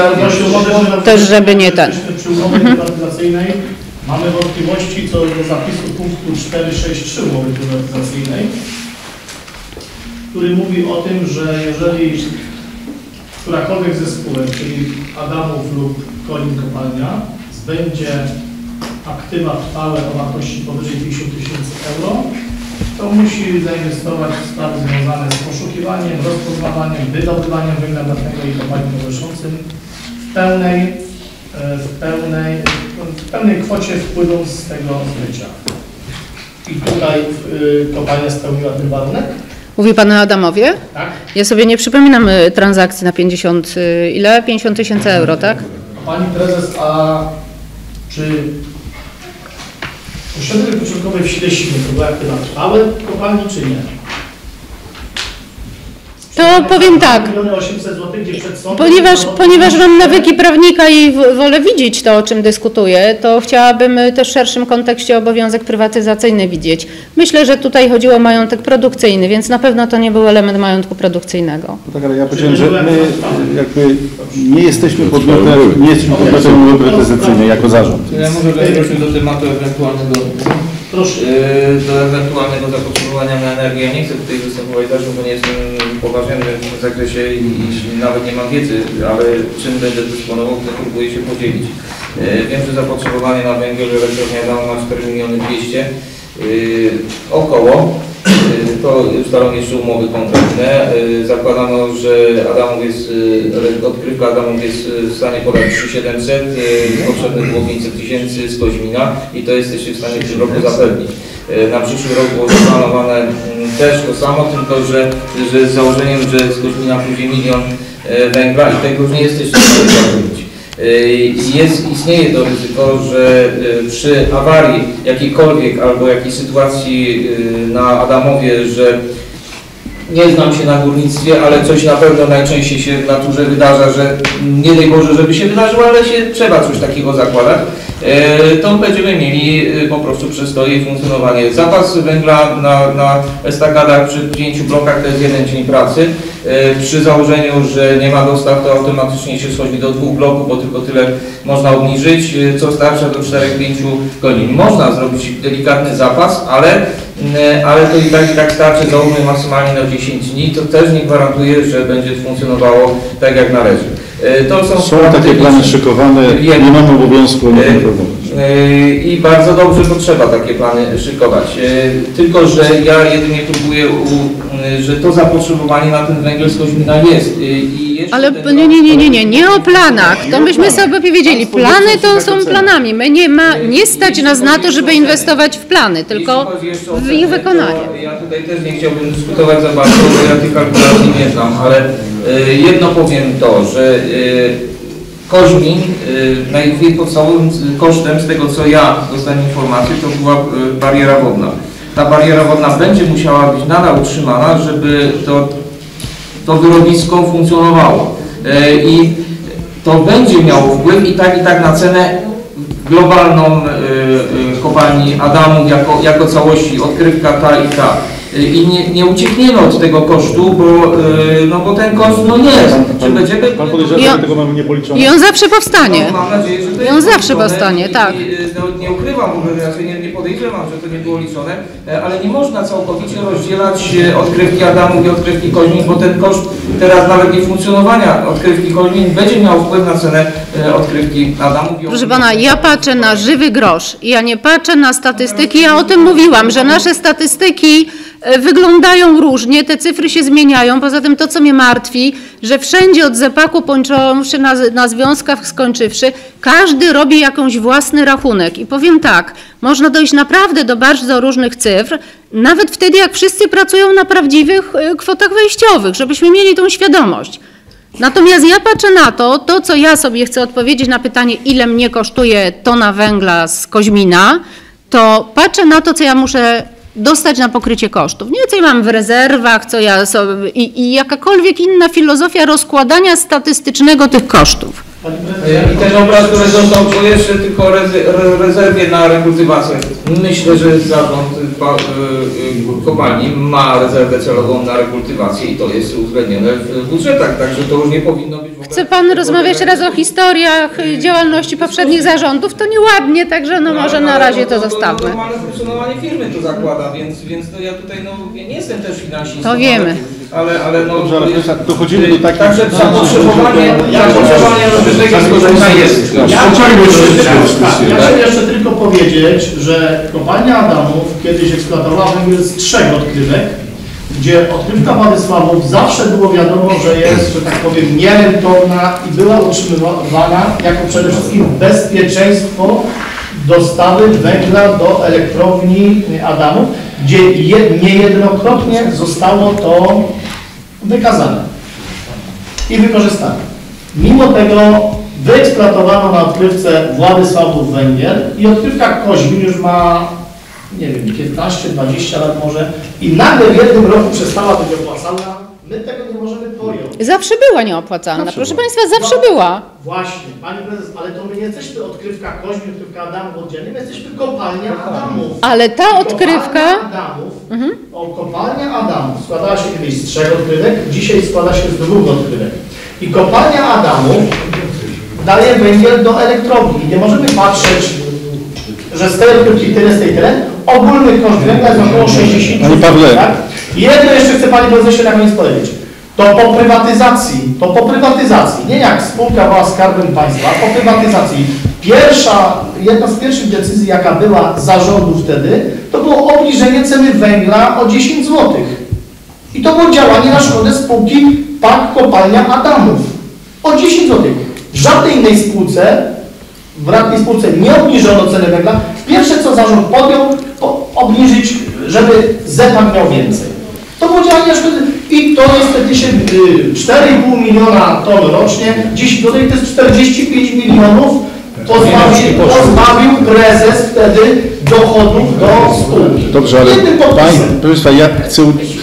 [SPEAKER 7] Też, żeby nie ten.
[SPEAKER 8] Przy umowie prywatyzacyjnej mamy wątpliwości co do zapisu punktu 463 umowy prywatyzacyjnej, który mówi o tym, że jeżeli którakolwiek ze spółek, czyli Adamów lub Konin Kopalnia, zbędzie aktywa trwałe o wartości powyżej 50 000 euro, to musi zainwestować w sprawy związane z poszukiwaniem, rozpoznawaniem, wydobywaniem węgla brunatnego i kopalin towarzyszącym w pełnej kwocie wpłynąc z tego zbycia. I tutaj kopalnia spełniła ten warunek.
[SPEAKER 7] Mówi Pan o Adamowie?
[SPEAKER 8] Tak.
[SPEAKER 7] Ja sobie nie przypominam transakcji na 50, ile? 50 000 euro, tak?
[SPEAKER 8] Pani prezes, a czy ośrodek początkowy w Ślesiny to były aktywa trwałe kopalni, czy nie?
[SPEAKER 7] To powiem tak,
[SPEAKER 8] 800 zł, gdzie przed sądem,
[SPEAKER 7] ponieważ mam nawyki prawnika i wolę widzieć to, o czym dyskutuję, to chciałabym też w szerszym kontekście obowiązek prywatyzacyjny widzieć. Myślę, że tutaj chodziło o majątek produkcyjny, więc na pewno to nie był element majątku produkcyjnego.
[SPEAKER 3] No tak, ale ja powiedziałem, że my jakby nie jesteśmy podmiotem umowy prywatyzacyjnej jako zarząd.
[SPEAKER 1] Ja może wrócił do tematu ewentualnego.
[SPEAKER 8] Proszę.
[SPEAKER 1] Do ewentualnego zapotrzebowania na energię. Ja nie chcę tutaj występować dalej, bo nie jestem poważny w tym zakresie i nawet nie mam wiedzy, ale czym będę dysponował, to próbuję się podzielić. Wiem, że zapotrzebowanie na węgiel elektrownia Adam ma 4 200 000 około. To ustalone jeszcze umowy konkretne. Zakładano, że odkrywka Adamów jest w stanie podać 3700, potrzebne było 500 000 z Koźmina i to jesteście w stanie w tym roku zapewnić. Na przyszły rok było zaplanowane też to samo, tylko że z założeniem, że z Koźmina pójdzie 1 000 000 węgla i tego już nie jesteście w stanie zapewnić. Istnieje to ryzyko, że przy awarii jakiejkolwiek albo jakiejś sytuacji na Adamowie, że nie znam się na górnictwie, ale coś na pewno najczęściej się w naturze wydarza, że nie daj Boże, żeby się wydarzyło, ale trzeba coś takiego zakładać. to będziemy mieli po prostu przestoje i funkcjonowanie. Zapas węgla na estakadach przy 5 blokach to jest 1 dzień pracy. Przy założeniu, że nie ma dostaw, to automatycznie się schodzi do 2 bloków, bo tylko tyle można obniżyć, co starcza do 4-5 godzin. Można zrobić delikatny zapas, ale to i tak starczy załóżmy maksymalnie na 10 dni. To też nie gwarantuje, że będzie funkcjonowało tak jak należy. To są
[SPEAKER 3] takie plany szykowane, nie mamy obowiązku o nich informować.
[SPEAKER 1] I bardzo dobrze, bo trzeba takie plany szykować. Tylko że ja jedynie próbuję, że to zapotrzebowanie na ten węgiel z Koźmina jest.
[SPEAKER 7] Ale nie o planach. To myśmy sobie powiedzieli, plany to są planami. Nie stać nas na to, żeby inwestować w plany, tylko w ich wykonanie.
[SPEAKER 1] Ja tutaj też nie chciałbym dyskutować za bardzo, bo ja tych kalkulacji nie znam, ale jedno powiem to, że Koźmin podstawowym kosztem, z tego co ja dostałem informację, to była bariera wodna. Ta bariera wodna będzie musiała być nadal utrzymana, żeby to wyrobisko funkcjonowało. I to będzie miało wpływ i tak na cenę globalną kopalni Adamów jako całości, odkrywka ta i ta. I nie uciekniemy od tego kosztu, bo ten koszt jest. Czy będziemy...
[SPEAKER 3] Pan podejrzewa, że tego mamy niepoliczone?
[SPEAKER 7] I on zawsze powstanie.
[SPEAKER 1] No, mam nadzieję, że to
[SPEAKER 7] I on zawsze powstanie, tak.
[SPEAKER 1] Nie ukrywam, bo nie podejrzewam, że to nie było liczone, ale nie można całkowicie rozdzielać odkrywki Adamów i odkrywki Koźmin, bo ten koszt teraz nawet nie funkcjonowania odkrywki Koźmin będzie miał wpływ na cenę odkrywki Adamów.
[SPEAKER 7] Proszę pana, ja patrzę na żywy grosz. Ja nie patrzę na statystyki. Ja o tym mówiłam, że nasze statystyki wyglądają różnie, te cyfry się zmieniają. Poza tym to, co mnie martwi, że wszędzie od ZEPAK-u począwszy na związkach skończywszy, każdy robi jakąś własny rachunek. I powiem tak, można dojść naprawdę do bardzo różnych cyfr, nawet wtedy, jak wszyscy pracują na prawdziwych kwotach wejściowych, żebyśmy mieli tą świadomość. Natomiast ja patrzę na to, co ja sobie chcę odpowiedzieć na pytanie, ile mnie kosztuje tona węgla z Koźmina, to patrzę na to, co ja muszę dostać na pokrycie kosztów. Nie co ja mam w rezerwach, co ja sobie i jakakolwiek inna filozofia rozkładania statystycznego tych kosztów.
[SPEAKER 1] I ten obraz, który został, to jeszcze tylko rezerwie na rekultywację. Myślę, że zarząd kopalni ma rezerwę celową na rekultywację i to jest uwzględnione w budżetach, także to już nie powinno być w ogóle...
[SPEAKER 7] Chce pan rozmawiać teraz o historiach działalności poprzednich zarządów? To nieładnie, także no może na razie to zostawmy.
[SPEAKER 1] Normalne funkcjonowanie firmy to zakłada, więc to ja tutaj nie jestem też finansistą.
[SPEAKER 7] To wiemy.
[SPEAKER 1] Ale
[SPEAKER 3] Dobrze, ale dochodzimy do takich...
[SPEAKER 1] Także zapotrzebowanie jest.
[SPEAKER 8] Ja chcę jeszcze tylko powiedzieć, że kopalnia Adamów kiedyś eksploatowała węgiel z 3 odkrywek, gdzie odkrywka Władysławów zawsze było wiadomo, że jest, że tak powiem, nierentowna i była utrzymywana jako przede wszystkim bezpieczeństwo dostawy węgla do elektrowni Adamów, gdzie niejednokrotnie zostało to wykazane i wykorzystane. Mimo tego wyeksploatowano na odkrywce Władysławów węgiel i odkrywka Koźmin już ma, nie wiem, 15-20 lat może i nagle w jednym roku przestała być opłacalna. My tego nie możemy pojąć.
[SPEAKER 7] Zawsze była nieopłacalna, proszę państwa, zawsze była.
[SPEAKER 8] Właśnie, pani prezes, ale to my nie jesteśmy odkrywka Koźmin, odkrywka Adamów oddzielnie, my jesteśmy kopalnia Adamów.
[SPEAKER 7] Ale ta odkrywka...
[SPEAKER 8] Kopalnia Adamów składała się kiedyś z 3 odkrywek, dzisiaj składa się z 2 odkrywek. I kopalnia Adamów daje węgiel do elektrowni. I nie możemy patrzeć, że z tej odkrywki tyle, z tej tyle. Ogólny koszt węgla jest około 60.
[SPEAKER 3] Panie Pawle. Tak?
[SPEAKER 8] I jedno jeszcze chcę pani prezesie na koniec powiedzieć. To po prywatyzacji, nie jak spółka była Skarbem Państwa, po prywatyzacji jedna z pierwszych decyzji, jaka była zarządu wtedy, to było obniżenie ceny węgla o 10 zł. I to było działanie na szkodę spółki PAK Kopalnia Adamów. O 10 zł. W żadnej innej spółce, w żadnej spółce nie obniżono ceny węgla. Pierwsze co zarząd podjął, obniżyć, żeby ZEPAK miał więcej. To było działanie na szkodę i to niestety się 4,5 miliona ton rocznie, 10 zł to jest 45 milionów pozbawił prezes wtedy dochodów do spółki.
[SPEAKER 3] Dobrze, ale proszę Państwa, ja chcę...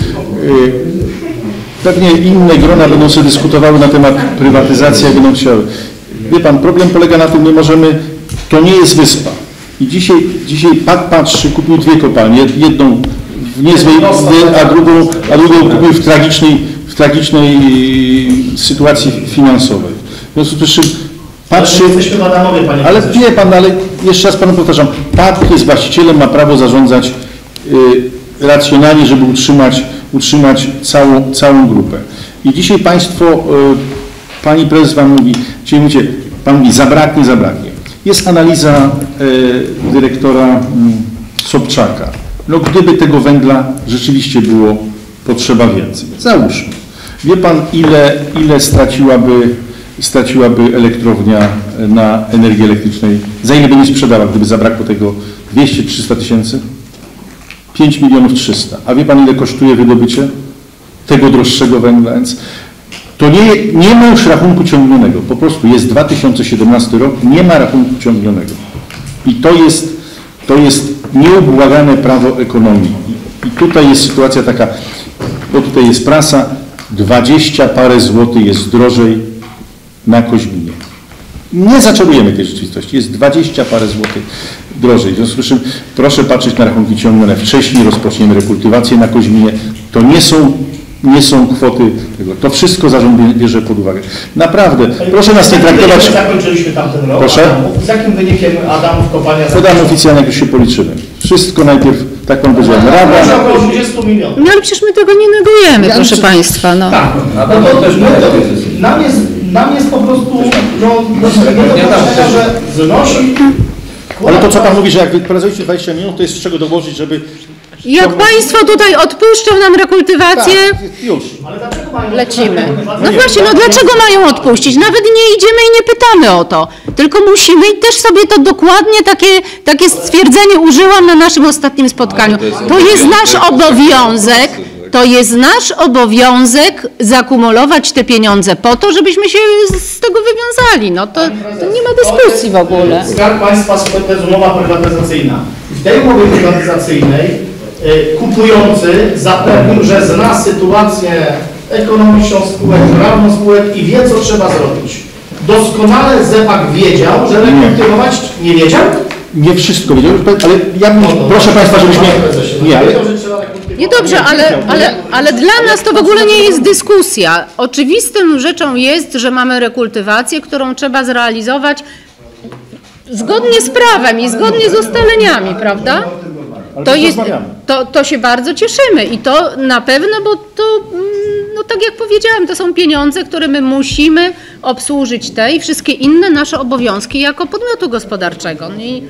[SPEAKER 3] Pewnie inne grona będą sobie dyskutowały na temat prywatyzacji, jak będą chciały. Wie Pan, problem polega na tym, my możemy to nie jest wyspa. I dzisiaj PAK patrzy, kupił 2 kopalnie, jedną w niezłej, a drugą kupił w tragicznej sytuacji finansowej. W związku z czym patrzy,
[SPEAKER 8] Jesteśmy w Adamowie, panie
[SPEAKER 3] ale
[SPEAKER 8] prezesie.
[SPEAKER 3] wie pan, ale jeszcze raz panu powtarzam, PAK jest właścicielem, ma prawo zarządzać racjonalnie, żeby utrzymać całą grupę. I dzisiaj państwo, pani prezes wam mówi, dzisiaj mówicie, pan mówi zabraknie. Jest analiza dyrektora Sobczaka. No gdyby tego węgla rzeczywiście było potrzeba więcej. Załóżmy. Wie pan, ile straciłaby elektrownia na energii elektrycznej? Za ile by nie sprzedała, gdyby zabrakło tego 200-300 tysięcy? 5 300 000. A wie pan, ile kosztuje wydobycie tego droższego węgla? Więc to nie ma już rachunku ciągnionego. Po prostu jest 2017 rok, nie ma rachunku ciągnionego. I to jest nieubłagane prawo ekonomii. I tutaj jest sytuacja taka, bo tutaj jest prasa, 20 parę złotych jest drożej na Koźminie. Nie zaczarujemy tej rzeczywistości, jest 20 parę złotych drożej. W związku z czym proszę patrzeć na rachunki ciągnione. Wcześniej rozpoczniemy rekultywację na Koźminie. To nie są kwoty tego. To wszystko zarząd bierze pod uwagę. Naprawdę, proszę nas nie traktować...
[SPEAKER 8] Zakończyliśmy tamten rok.
[SPEAKER 3] Proszę?
[SPEAKER 8] Z jakim wynikiem Adamów kopalnia...
[SPEAKER 3] Podam oficjalnie, jak już się policzymy. Wszystko najpierw, tak pan powiedział, rada...
[SPEAKER 8] Około 20 milionów.
[SPEAKER 7] No ale przecież my tego nie negujemy, proszę państwa. No.
[SPEAKER 8] Tak. Nam jest po prostu, że znosi...
[SPEAKER 3] Ale to, co pan mówi, że jak wypracujecie 20 milionów, to jest z czego dołożyć, żeby...
[SPEAKER 7] Jak państwo tutaj odpuszczą nam rekultywację,
[SPEAKER 3] Tak, już.
[SPEAKER 8] Ale dlaczego mają...
[SPEAKER 7] lecimy. No właśnie, no dlaczego mają odpuścić? Nawet nie idziemy i nie pytamy o to. Tylko musimy i też sobie to dokładnie takie stwierdzenie użyłam na naszym ostatnim spotkaniu. To jest nasz obowiązek. To jest nasz obowiązek zakumulować te pieniądze po to, żebyśmy się z tego wywiązali. No to nie ma dyskusji w ogóle.
[SPEAKER 8] Skarb Państwa to jest umowa prywatyzacyjna. W tej umowie prywatyzacyjnej kupujący zapewnił, że zna sytuację ekonomiczną spółek, prawną spółek i wie, co trzeba zrobić. Doskonale ZEPAK wiedział, że rekultywować nie wiedział?
[SPEAKER 3] Nie wszystko wiedział, ale ja bym, proszę państwa, żebyśmy... Nie, ale...
[SPEAKER 7] Nie dobrze, ale dla nas to w ogóle nie jest dyskusja. Oczywistym rzeczą jest, że mamy rekultywację, którą trzeba zrealizować zgodnie z prawem i zgodnie z ustaleniami, prawda? To się bardzo cieszymy i to na pewno, bo to, no tak jak powiedziałam, to są pieniądze, które my musimy obsłużyć i wszystkie inne nasze obowiązki jako podmiotu gospodarczego.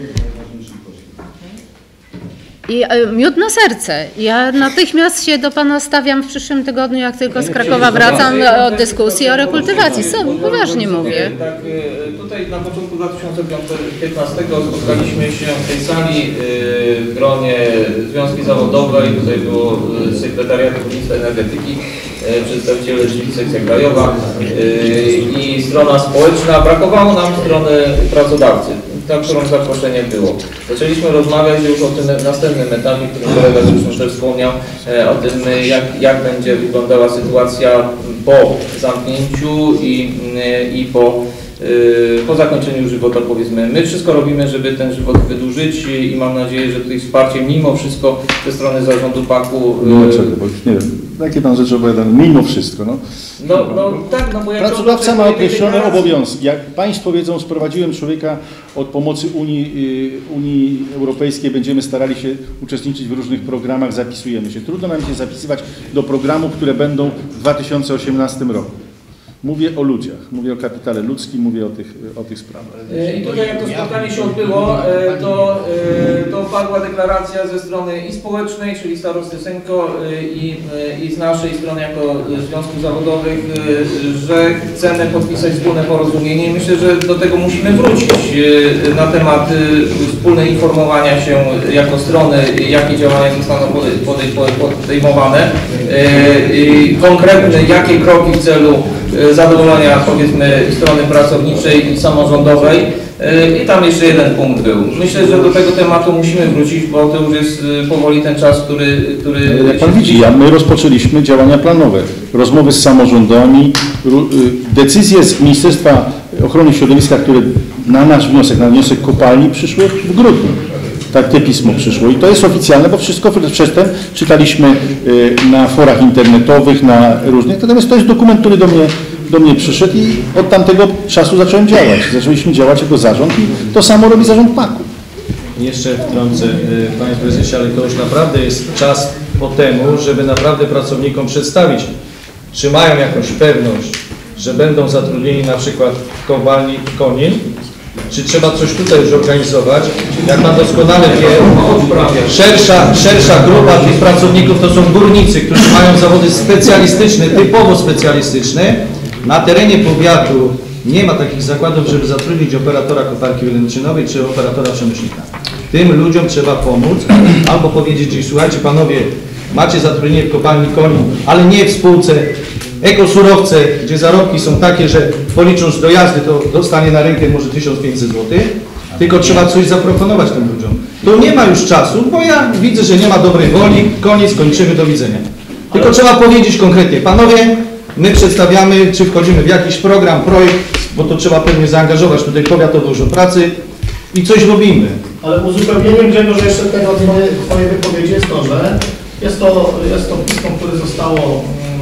[SPEAKER 7] I miód na serce. Ja natychmiast się do pana stawiam w przyszłym tygodniu, jak tylko z Krakowa wracam od dyskusji o rekultywacji. Poważnie mówię.
[SPEAKER 1] Tak, tutaj na początku 2015 spotkaliśmy się w tej sali w gronie Związki Zawodowej, tutaj było Sekretariatu Górnictwa i Energetyki, przedstawiciele drzwi sekcja krajowa i strona społeczna. Brakowało nam strony pracodawcy, na którą zaproszenie było. Zaczęliśmy rozmawiać już o tym następnym etapie, który kolega zresztą też wspomniał, o tym jak będzie wyglądała sytuacja po zamknięciu i po zakończeniu żywota, powiedzmy. My wszystko robimy, żeby ten żywot wydłużyć i mam nadzieję, że tutaj wsparcie mimo wszystko ze strony zarządu PAK-u...
[SPEAKER 3] No czego, bo już nie wiem, jakie pan rzeczy opowiadam, mimo wszystko, no.
[SPEAKER 1] Bo jak
[SPEAKER 3] pracodawca ma określone obowiązki. Jak państwo wiedzą, sprowadziłem człowieka od pomocy Unii Europejskiej, będziemy starali się uczestniczyć w różnych programach, zapisujemy się. Trudno nam się zapisywać do programów, które będą w 2018 roku. Mówię o ludziach, mówię o kapitale ludzkim, mówię o tych sprawach.
[SPEAKER 1] I tutaj jak to spotkanie się odbyło, to padła deklaracja ze strony i społecznej, czyli starosty Senko i z naszej strony jako Związków Zawodowych, że chcemy podpisać wspólne porozumienie i myślę, że do tego musimy wrócić na temat wspólnego informowania się jako strony, jakie działania zostaną podejmowane, konkretne jakie kroki w celu zadowolenia, powiedzmy, strony pracowniczej i samorządowej. I tam jeszcze jeden punkt był. Myślę, że do tego tematu musimy wrócić, bo to już jest powoli ten czas, który...
[SPEAKER 3] Jak pan widzi, my rozpoczęliśmy działania planowe, rozmowy z samorządami, decyzje z Ministerstwa Ochrony Środowiska, które na nasz wniosek, na wniosek kopalni przyszły w grudniu. Tak, te pismo przyszło i to jest oficjalne, bo wszystko przedtem czytaliśmy na forach internetowych, na różnych, natomiast to jest dokument, który do mnie przyszedł i od tamtego czasu zacząłem działać. Zaczęliśmy działać jako zarząd i to samo robi zarząd PAK-u.
[SPEAKER 6] Jeszcze wtrącę, Panie Prezesie, ale to już naprawdę jest czas po temu, żeby naprawdę pracownikom przedstawić, czy mają jakąś pewność, że będą zatrudnieni na przykład w kopalni Konin, czy trzeba coś tutaj już organizować. Jak Pan doskonale wie, szersza grupa tych pracowników to są górnicy, którzy mają zawody specjalistyczne, typowo specjalistyczne. Na terenie powiatu nie ma takich zakładów, żeby zatrudnić operatora koparki wylęczynowej czy operatora przemyślnika. Tym ludziom trzeba pomóc, albo powiedzieć, że słuchajcie panowie, macie zatrudnienie w kopalni Konin, ale nie w spółce Ekosurowce, gdzie zarobki są takie, że policząc dojazdy, to dostanie na rękę może 1500 zł, tylko trzeba coś zaproponować tym ludziom. Tu nie ma już czasu, bo ja widzę, że nie ma dobrej woli, koniec, kończymy, do widzenia. Tylko trzeba powiedzieć konkretnie, panowie, my przedstawiamy, czy wchodzimy w jakiś program, projekt, bo to trzeba pewnie zaangażować tutaj Powiatowy Urząd Pracy i coś robimy.
[SPEAKER 8] Ale uzupełnieniem Grzegorz jeszcze tego twojej wypowiedzi jest to, że jest to pismo, które zostało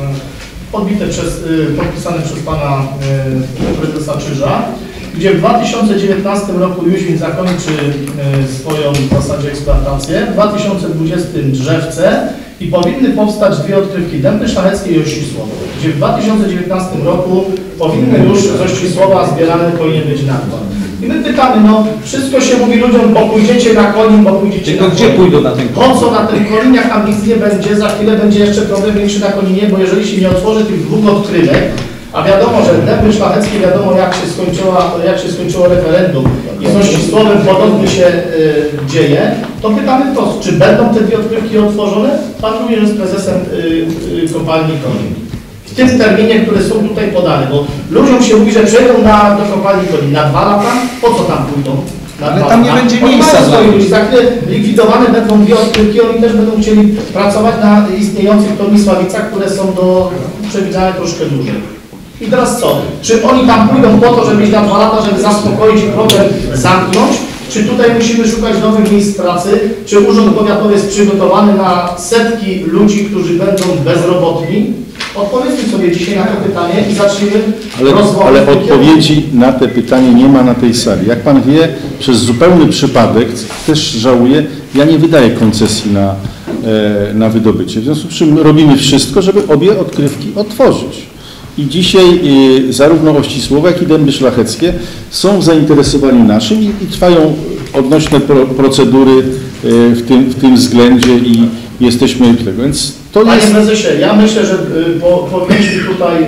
[SPEAKER 8] podpisane przez pana prezesa Czyża, gdzie w 2019 roku Jóźwin zakończy swoją w zasadzie eksploatację, w 2020 Drzewce i powinny powstać dwie odkrywki, Dęby Szlacheckie i Ościsłowo, gdzie w 2019 roku powinny już z Ościsłowa zbierane powinien być nakład. I my pytamy, no wszystko się mówi ludziom, bo pójdziecie na Konin, bo pójdziecie
[SPEAKER 6] tylko
[SPEAKER 8] na
[SPEAKER 6] gdzie
[SPEAKER 8] Konin.
[SPEAKER 6] pójdą na ten Konin?
[SPEAKER 8] Po co na ten Konin, jak tam nic nie będzie, za chwilę będzie jeszcze problem większy na Koninie, bo jeżeli się nie otworzy tych dwóch odkrywek, a wiadomo, że Dęby Szlacheckie, wiadomo jak się skończyło referendum i z Ościsłowem podobnie się dzieje, to pytamy wprost, czy będą te dwie odkrywki otworzone? Pan mówi, że jest prezesem kopalni Konin. W tym terminie, które są tutaj podane, bo ludziom się mówi, że przejdą do kopalni Konin na 2 lata, po co tam pójdą?
[SPEAKER 6] Ale tam nie będzie miejsca dla
[SPEAKER 8] ludzi. Za chwilę likwidowane będą dwie odkrywki, oni też będą chcieli pracować na istniejących Tomisławicach, które są przewidziane troszkę dłużej. I teraz co? Czy oni tam pójdą po to, żeby mieć na 2 lata, żeby zaspokoić problem, zamknąć? Czy tutaj musimy szukać nowych miejsc pracy? Czy Urząd Powiatowy jest przygotowany na setki ludzi, którzy będą bezrobotni? Odpowiedzmy sobie dzisiaj na to pytanie i zacznijmy rozwój.
[SPEAKER 3] Ale odpowiedzi na te pytanie nie ma na tej sali. Jak Pan wie, przez zupełny przypadek, też żałuję, ja nie wydaję koncesji na wydobycie. W związku z czym robimy wszystko, żeby obie odkrywki otworzyć. I dzisiaj zarówno Ościsłowo, jak i Dęby Szlacheckie są w zainteresowaniu naszym i trwają odnośne procedury w tym względzie i jesteśmy tego. Więc to
[SPEAKER 8] Panie
[SPEAKER 3] jest...
[SPEAKER 8] prezesie, ja myślę, że powinniśmy tutaj,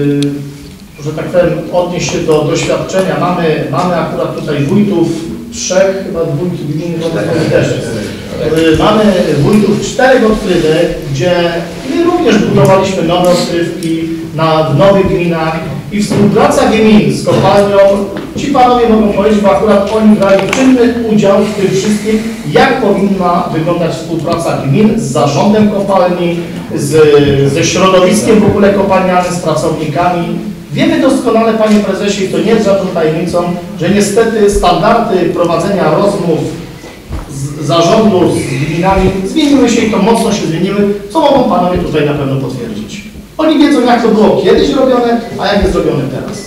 [SPEAKER 8] że tak powiem, odnieść się do doświadczenia. Mamy akurat tutaj wójtów 3, chyba dwójki gminy też jest. Mamy wójtów 4 odkrywek, gdzie my również budowaliśmy nowe odkrywki w nowych gminach i współpraca gmin z kopalnią, ci panowie mogą powiedzieć, bo akurat oni brali czynny udział w tym wszystkim, jak powinna wyglądać współpraca gmin z zarządem kopalni, ze środowiskiem w ogóle kopalnianym, z pracownikami. Wiemy doskonale, panie prezesie, i to nie jest żadną tajemnicą, że niestety standardy prowadzenia rozmów zarządu z gminami zmieniły się i to mocno się zmieniły, co mogą panowie tutaj na pewno potwierdzić. Oni wiedzą, jak to było kiedyś robione, a jak jest robione teraz.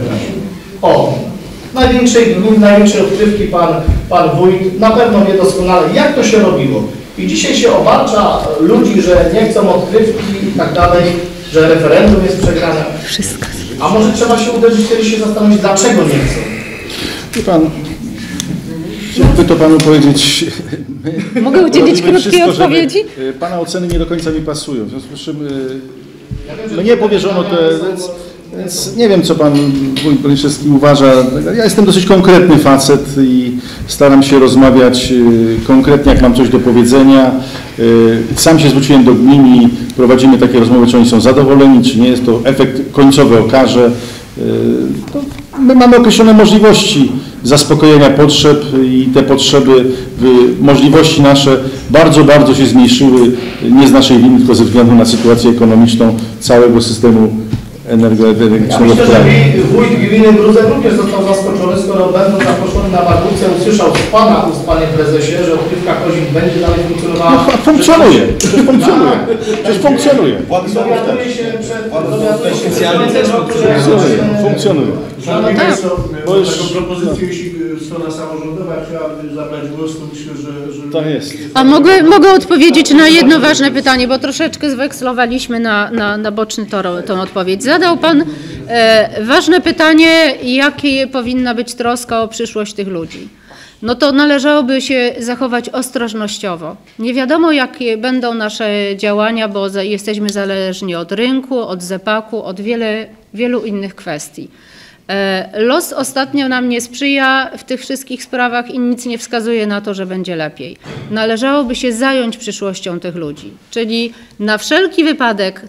[SPEAKER 8] O, największej odkrywki pan wójt na pewno wie doskonale, jak to się robiło. I dzisiaj się obarcza ludzi, że nie chcą odkrywki i tak dalej, że referendum jest przegrane.
[SPEAKER 9] Wszystko.
[SPEAKER 8] A może trzeba się uderzyć, kiedyś się zastanowić, dlaczego nie chcą.
[SPEAKER 3] Wie pan, jakby to panu powiedzieć...
[SPEAKER 9] Mogę udzielić krótkiej odpowiedzi?
[SPEAKER 3] Pana oceny nie do końca mi pasują, w związku z czym mnie powierzono to, więc nie wiem, co pan wójt Broniszewski uważa. Ja jestem dosyć konkretny facet i staram się rozmawiać konkretnie, jak mam coś do powiedzenia. Sam się zwróciłem do gmin i prowadzimy takie rozmowy, czy oni są zadowoleni, czy nie. Jest to efekt końcowy okaże. My mamy określone możliwości zaspokojenia potrzeb i te potrzeby, możliwości nasze bardzo, bardzo się zmniejszyły, nie z naszej winy, tylko ze względu na sytuację ekonomiczną całego systemu energetycznego
[SPEAKER 8] Myślę,
[SPEAKER 3] w
[SPEAKER 8] że
[SPEAKER 3] kraju.
[SPEAKER 8] wójt gminy Brudzew również został zaskoczony, skoro będąc zaproszony na Barburce usłyszał z Pana ust, Panie Prezesie, że odkrywka Kozin będzie dalej funkcjonowała.
[SPEAKER 3] Funkcjonuje, przecież funkcjonuje, przecież funkcjonuje.
[SPEAKER 8] Dowiaduje się przed...
[SPEAKER 3] Funkcjonuje.
[SPEAKER 2] Szanowni
[SPEAKER 9] tak.
[SPEAKER 2] Państwo,
[SPEAKER 3] Bo już-
[SPEAKER 2] taką propozycję, jeśli strona samorządowa chciałaby zabrać głos, to myślę, że...
[SPEAKER 3] Tak jest.
[SPEAKER 9] A mogę odpowiedzieć na jedno ważne pytanie, bo troszeczkę zwekslowaliśmy na boczny tor tą odpowiedź. Zadał Pan ważne pytanie, jakie powinna być troska o przyszłość tych ludzi. No to należałoby się zachować ostrożnościowo. Nie wiadomo, jakie będą nasze działania, bo jesteśmy zależni od rynku, od ZEPAK-u, od wielu innych kwestii. Los ostatnio nam nie sprzyja w tych wszystkich sprawach i nic nie wskazuje na to, że będzie lepiej. Należałoby się zająć przyszłością tych ludzi, czyli na wszelki wypadek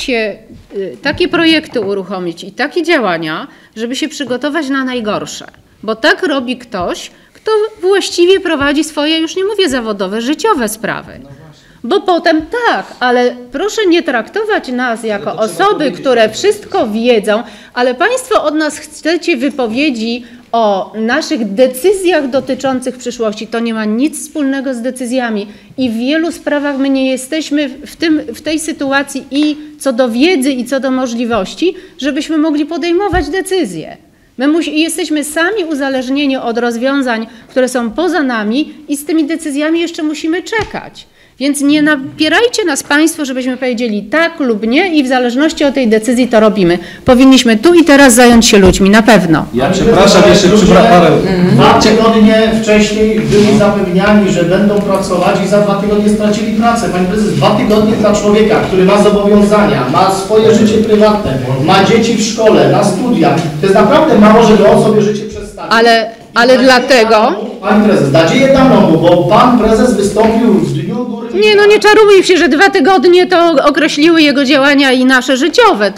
[SPEAKER 9] takie projekty uruchomić i takie działania, żeby się przygotować na najgorsze. Bo tak robi ktoś, kto właściwie prowadzi swoje, już nie mówię zawodowe, życiowe sprawy. Bo potem tak, ale proszę nie traktować nas jako osoby, które wszystko wiedzą, ale Państwo od nas chcecie wypowiedzi o naszych decyzjach dotyczących przyszłości. To nie ma nic wspólnego z decyzjami i w wielu sprawach my nie jesteśmy w tej sytuacji i co do wiedzy i co do możliwości, żebyśmy mogli podejmować decyzje. Jesteśmy sami uzależnieni od rozwiązań, które są poza nami i z tymi decyzjami jeszcze musimy czekać. Więc nie napierajcie nas Państwo, żebyśmy powiedzieli tak lub nie i w zależności od tej decyzji to robimy. Powinniśmy tu i teraz zająć się ludźmi, na pewno.
[SPEAKER 6] Ja przepraszam, jeszcze Paweł.
[SPEAKER 8] 2 tygodnie wcześniej byli zapewniani, że będą pracować i za 2 tygodnie stracili pracę. Panie Prezes, 2 tygodnie dla człowieka, który ma zobowiązania, ma swoje życie prywatne, ma dzieci w szkole, na studiach. To jest naprawdę mało, żeby on sobie życie przestawił.
[SPEAKER 9] Ale dlatego...
[SPEAKER 8] Pani Prezes, nadzieję dam mu, bo Pan Prezes wystąpił w dniu góry...
[SPEAKER 9] Nie, no nie czarujmy się, że 2 tygodnie to określiły jego działania i nasze życiowe.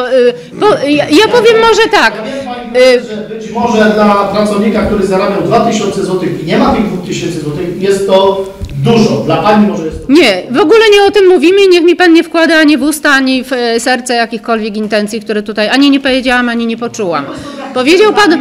[SPEAKER 9] Ja powiem może tak.
[SPEAKER 8] Ja wiem, Pani Prezes, że być może dla pracownika, który zarabiał 2000 zł i nie ma tych 2000 zł, jest to dużo. Dla Pani może jest to...
[SPEAKER 9] Nie, w ogóle nie o tym mówimy i niech mi Pan nie wkłada ani w usta, ani w serce jakichkolwiek intencji, które tutaj ani nie powiedziałam, ani nie poczułam. Powiedział Pan...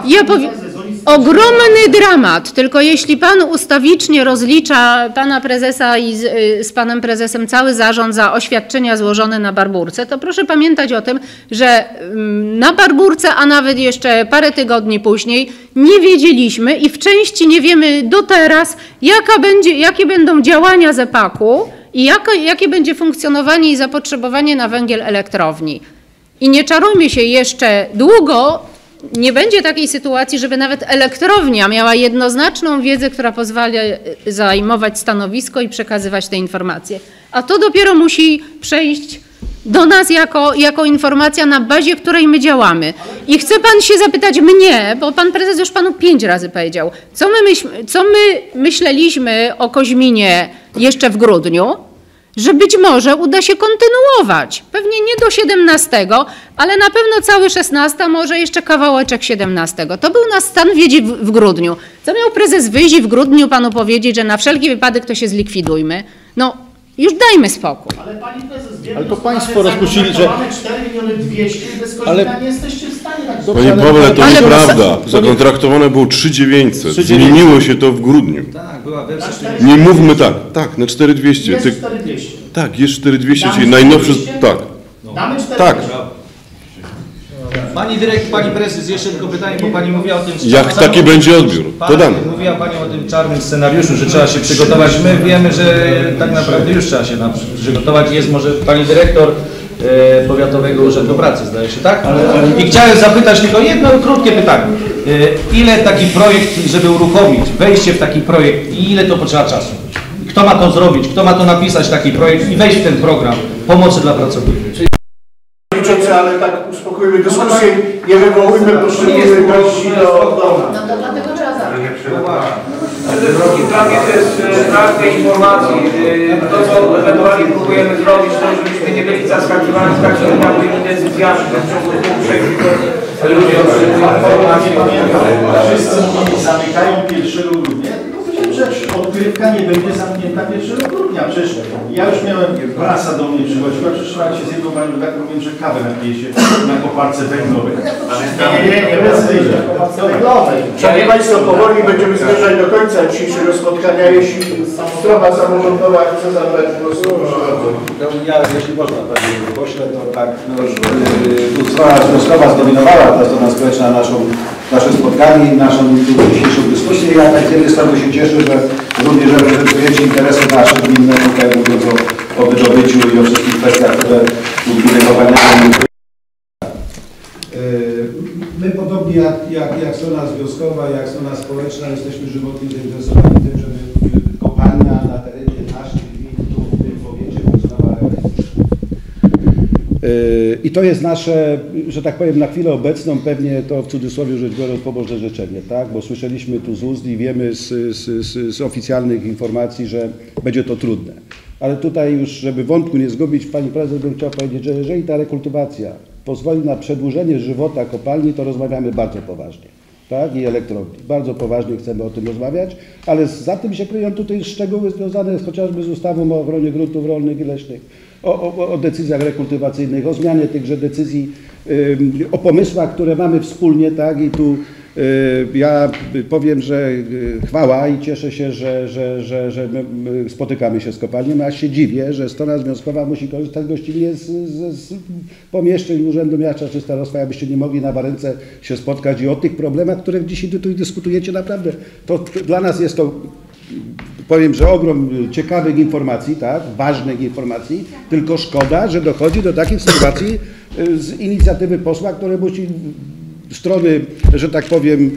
[SPEAKER 9] Ogromny dramat, tylko jeśli Pan ustawicznie rozlicza Pana Prezesa i z Panem Prezesem cały zarząd za oświadczenia złożone na Barburce, to proszę pamiętać o tym, że na Barburce, a nawet jeszcze parę tygodni później nie wiedzieliśmy i w części nie wiemy do teraz, jakie będą działania ZEPAK-u i jakie będzie funkcjonowanie i zapotrzebowanie na węgiel elektrowni. I nie czarujmy się, jeszcze długo nie będzie takiej sytuacji, żeby nawet elektrownia miała jednoznaczną wiedzę, która pozwala zajmować stanowisko i przekazywać te informacje. A to dopiero musi przejść do nas jako informacja, na bazie której my działamy. I chce Pan się zapytać mnie, bo Pan Prezes już Panu 5 razy powiedział, co my myśleliśmy o Koźminie jeszcze w grudniu, że być może uda się kontynuować. Pewnie nie do 17, ale na pewno cały 16, może jeszcze kawałeczek 17. To był nasz stan wiedzy w grudniu. Co miał prezes wyjść i w grudniu Panu powiedzieć, że na wszelki wypadek to się zlikwidujmy? No, już dajmy spokój.
[SPEAKER 8] Ale Pani Prezes,
[SPEAKER 3] Ale to Państwo rozpuścili, że...
[SPEAKER 8] 4,2 000 bez Kozina nie jesteście w stanie tak zrobić.
[SPEAKER 4] Panie Pawle, to
[SPEAKER 9] Ale-
[SPEAKER 4] nieprawda. Zakontraktowane było 3900. Zmieniło się to w grudniu.
[SPEAKER 6] Tak, była wersja.
[SPEAKER 4] Nie mówmy tak. Tak, na 4200.
[SPEAKER 8] Jest 4,200.
[SPEAKER 4] Tak, jest 4200, czyli najnowszy... Tak.
[SPEAKER 8] Damy 4,200.
[SPEAKER 4] Tak.
[SPEAKER 6] Pani Prezes, jeszcze tylko pytanie, bo Pani mówiła o tym...
[SPEAKER 4] Jak taki będzie odbiór, to damy.
[SPEAKER 6] Mówiła Pani o tym czarnym scenariuszu, że trzeba się przygotować. My wiemy, że tak naprawdę już trzeba się przygotować. Jest może Pani Dyrektor Powiatowego Urzędu Pracy, zdaje się, tak? I chciałem zapytać tylko jedno krótkie pytanie. Ile taki projekt, żeby uruchomić, wejście w taki projekt, i ile to potrzeba czasu? Kto ma to zrobić? Kto ma to napisać, taki projekt i wejść w ten program pomocy dla pracowników?
[SPEAKER 2] Ale tak uspokójmy dyskusję, nie wywołujmy poszczególnych gości do...
[SPEAKER 7] No to dlatego trzeba zabrać.
[SPEAKER 10] Dla mnie to jest brak tej informacji. To, co ewentualnie próbujemy zrobić, to żebyśmy nie byli zaskakiwani z takimi małymi decyzjami w ciągu 2-3 tygodni. Ludzie otrzymują informacje.
[SPEAKER 2] Wszyscy mówili, zamykają 1 grudnia. Tylko powiedziałem rzecz, od
[SPEAKER 3] rozgrywka nie będzie zamknięta 1 grudnia. Przecież ja już miałem, prasa do mnie przychodziła, przyszłam się z jedną panią redaktor, mówiłem, że kawę napije się na koparce węglowej. Nie, bez węglowej.
[SPEAKER 2] Szanowni Państwo, powoli będziemy zmierzać do końca dzisiejszego spotkania. Jeśli strona samorządowa chce zabrać głos, proszę bardzo.
[SPEAKER 11] Ja, jeśli można, panie pośle, to tak, strona związkowa zdominowała, ta strona społeczna nasze spotkanie i naszą dzisiejszą dyskusję. Ja tak z jednej strony się cieszę, że również reprezentujecie interesy nasze gminne, tutaj mówiąc o wydobyciu i o wszystkich kwestiach, które uregulowania. My podobnie jak strona związkowa, jak strona społeczna jesteśmy żywotnie zainteresowani tym, żeby kopalnia na terenie naszych gmin, tu w tym powiecie funkcjonowała elektrycznie. I to jest nasze, że tak powiem, na chwilę obecną pewnie to w cudzysłowie rzecz biorąc pobożne życzenie, tak? Bo słyszeliśmy tu z ust i wiemy z oficjalnych informacji, że będzie to trudne. Ale tutaj już, żeby wątku nie zgubić, pani prezes, bym chciał powiedzieć, że jeżeli ta rekultywacja pozwoli na przedłużenie żywota kopalni, to rozmawiamy bardzo poważnie, tak? I elektrowni. Bardzo poważnie chcemy o tym rozmawiać, ale za tym się kryją tutaj szczegóły związane chociażby z ustawą o ochronie gruntów rolnych i leśnych, o decyzjach rekultywacyjnych, o zmianie tychże decyzji, o pomysłach, które mamy wspólnie, tak? I tu ja powiem, że chwała i cieszę się, że my spotykamy się z kopalnią, a się dziwię, że strona związkowa musi korzystać gościnnie z pomieszczeń Urzędu Miasta czy Starostwa, abyście nie mogli na Warence się spotkać i o tych problemach, które dzisiaj tu dyskutujecie, naprawdę. To dla nas jest to, powiem, że ogrom ciekawych informacji, tak, ważnych informacji, tylko szkoda, że dochodzi do takich sytuacji z inicjatywy posła, które musi strony, że tak powiem,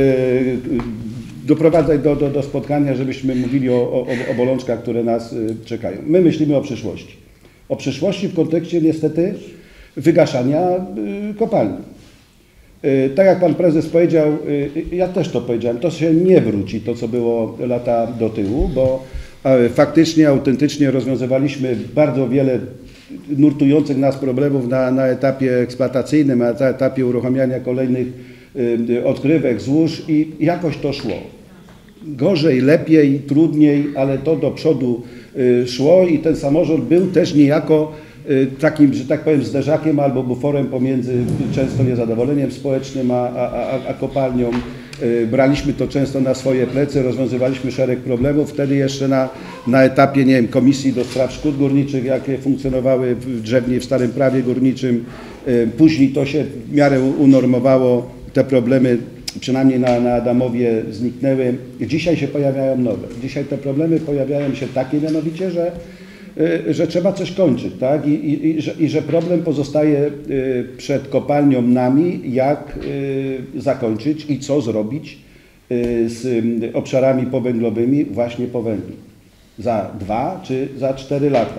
[SPEAKER 11] doprowadzać do spotkania, żebyśmy mówili o bolączkach, które nas czekają. My myślimy o przyszłości. O przyszłości w kontekście niestety wygaszania kopalni. Tak jak pan prezes powiedział, ja też to powiedziałem, to się nie wróci, to co było lata do tyłu, bo faktycznie, autentycznie rozwiązywaliśmy bardzo wiele nurtujących nas problemów na etapie eksploatacyjnym, na etapie uruchamiania kolejnych odkrywek, złóż i jakoś to szło. Gorzej, lepiej, trudniej, ale to do przodu szło i ten samorząd był też niejako takim, że tak powiem, zderzakiem albo buforem pomiędzy często niezadowoleniem społecznym a kopalnią. Braliśmy to często na swoje plecy, rozwiązywaliśmy szereg problemów. Wtedy jeszcze na etapie, nie wiem, Komisji do Spraw Szkód Górniczych, jakie funkcjonowały w Drzewnie, w Starym Prawie Górniczym. Później to się w miarę unormowało, te problemy przynajmniej na Adamowie zniknęły. Dzisiaj się pojawiają nowe. Dzisiaj te problemy pojawiają się takie mianowicie, że trzeba coś kończyć, tak? I że problem pozostaje przed kopalnią nami, jak zakończyć i co zrobić z obszarami powęglowymi właśnie po węglu. Za 2 czy za 4 lata.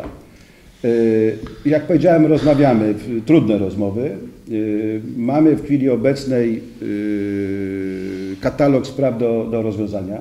[SPEAKER 11] Jak powiedziałem, rozmawiamy, trudne rozmowy. Mamy w chwili obecnej katalog spraw do rozwiązania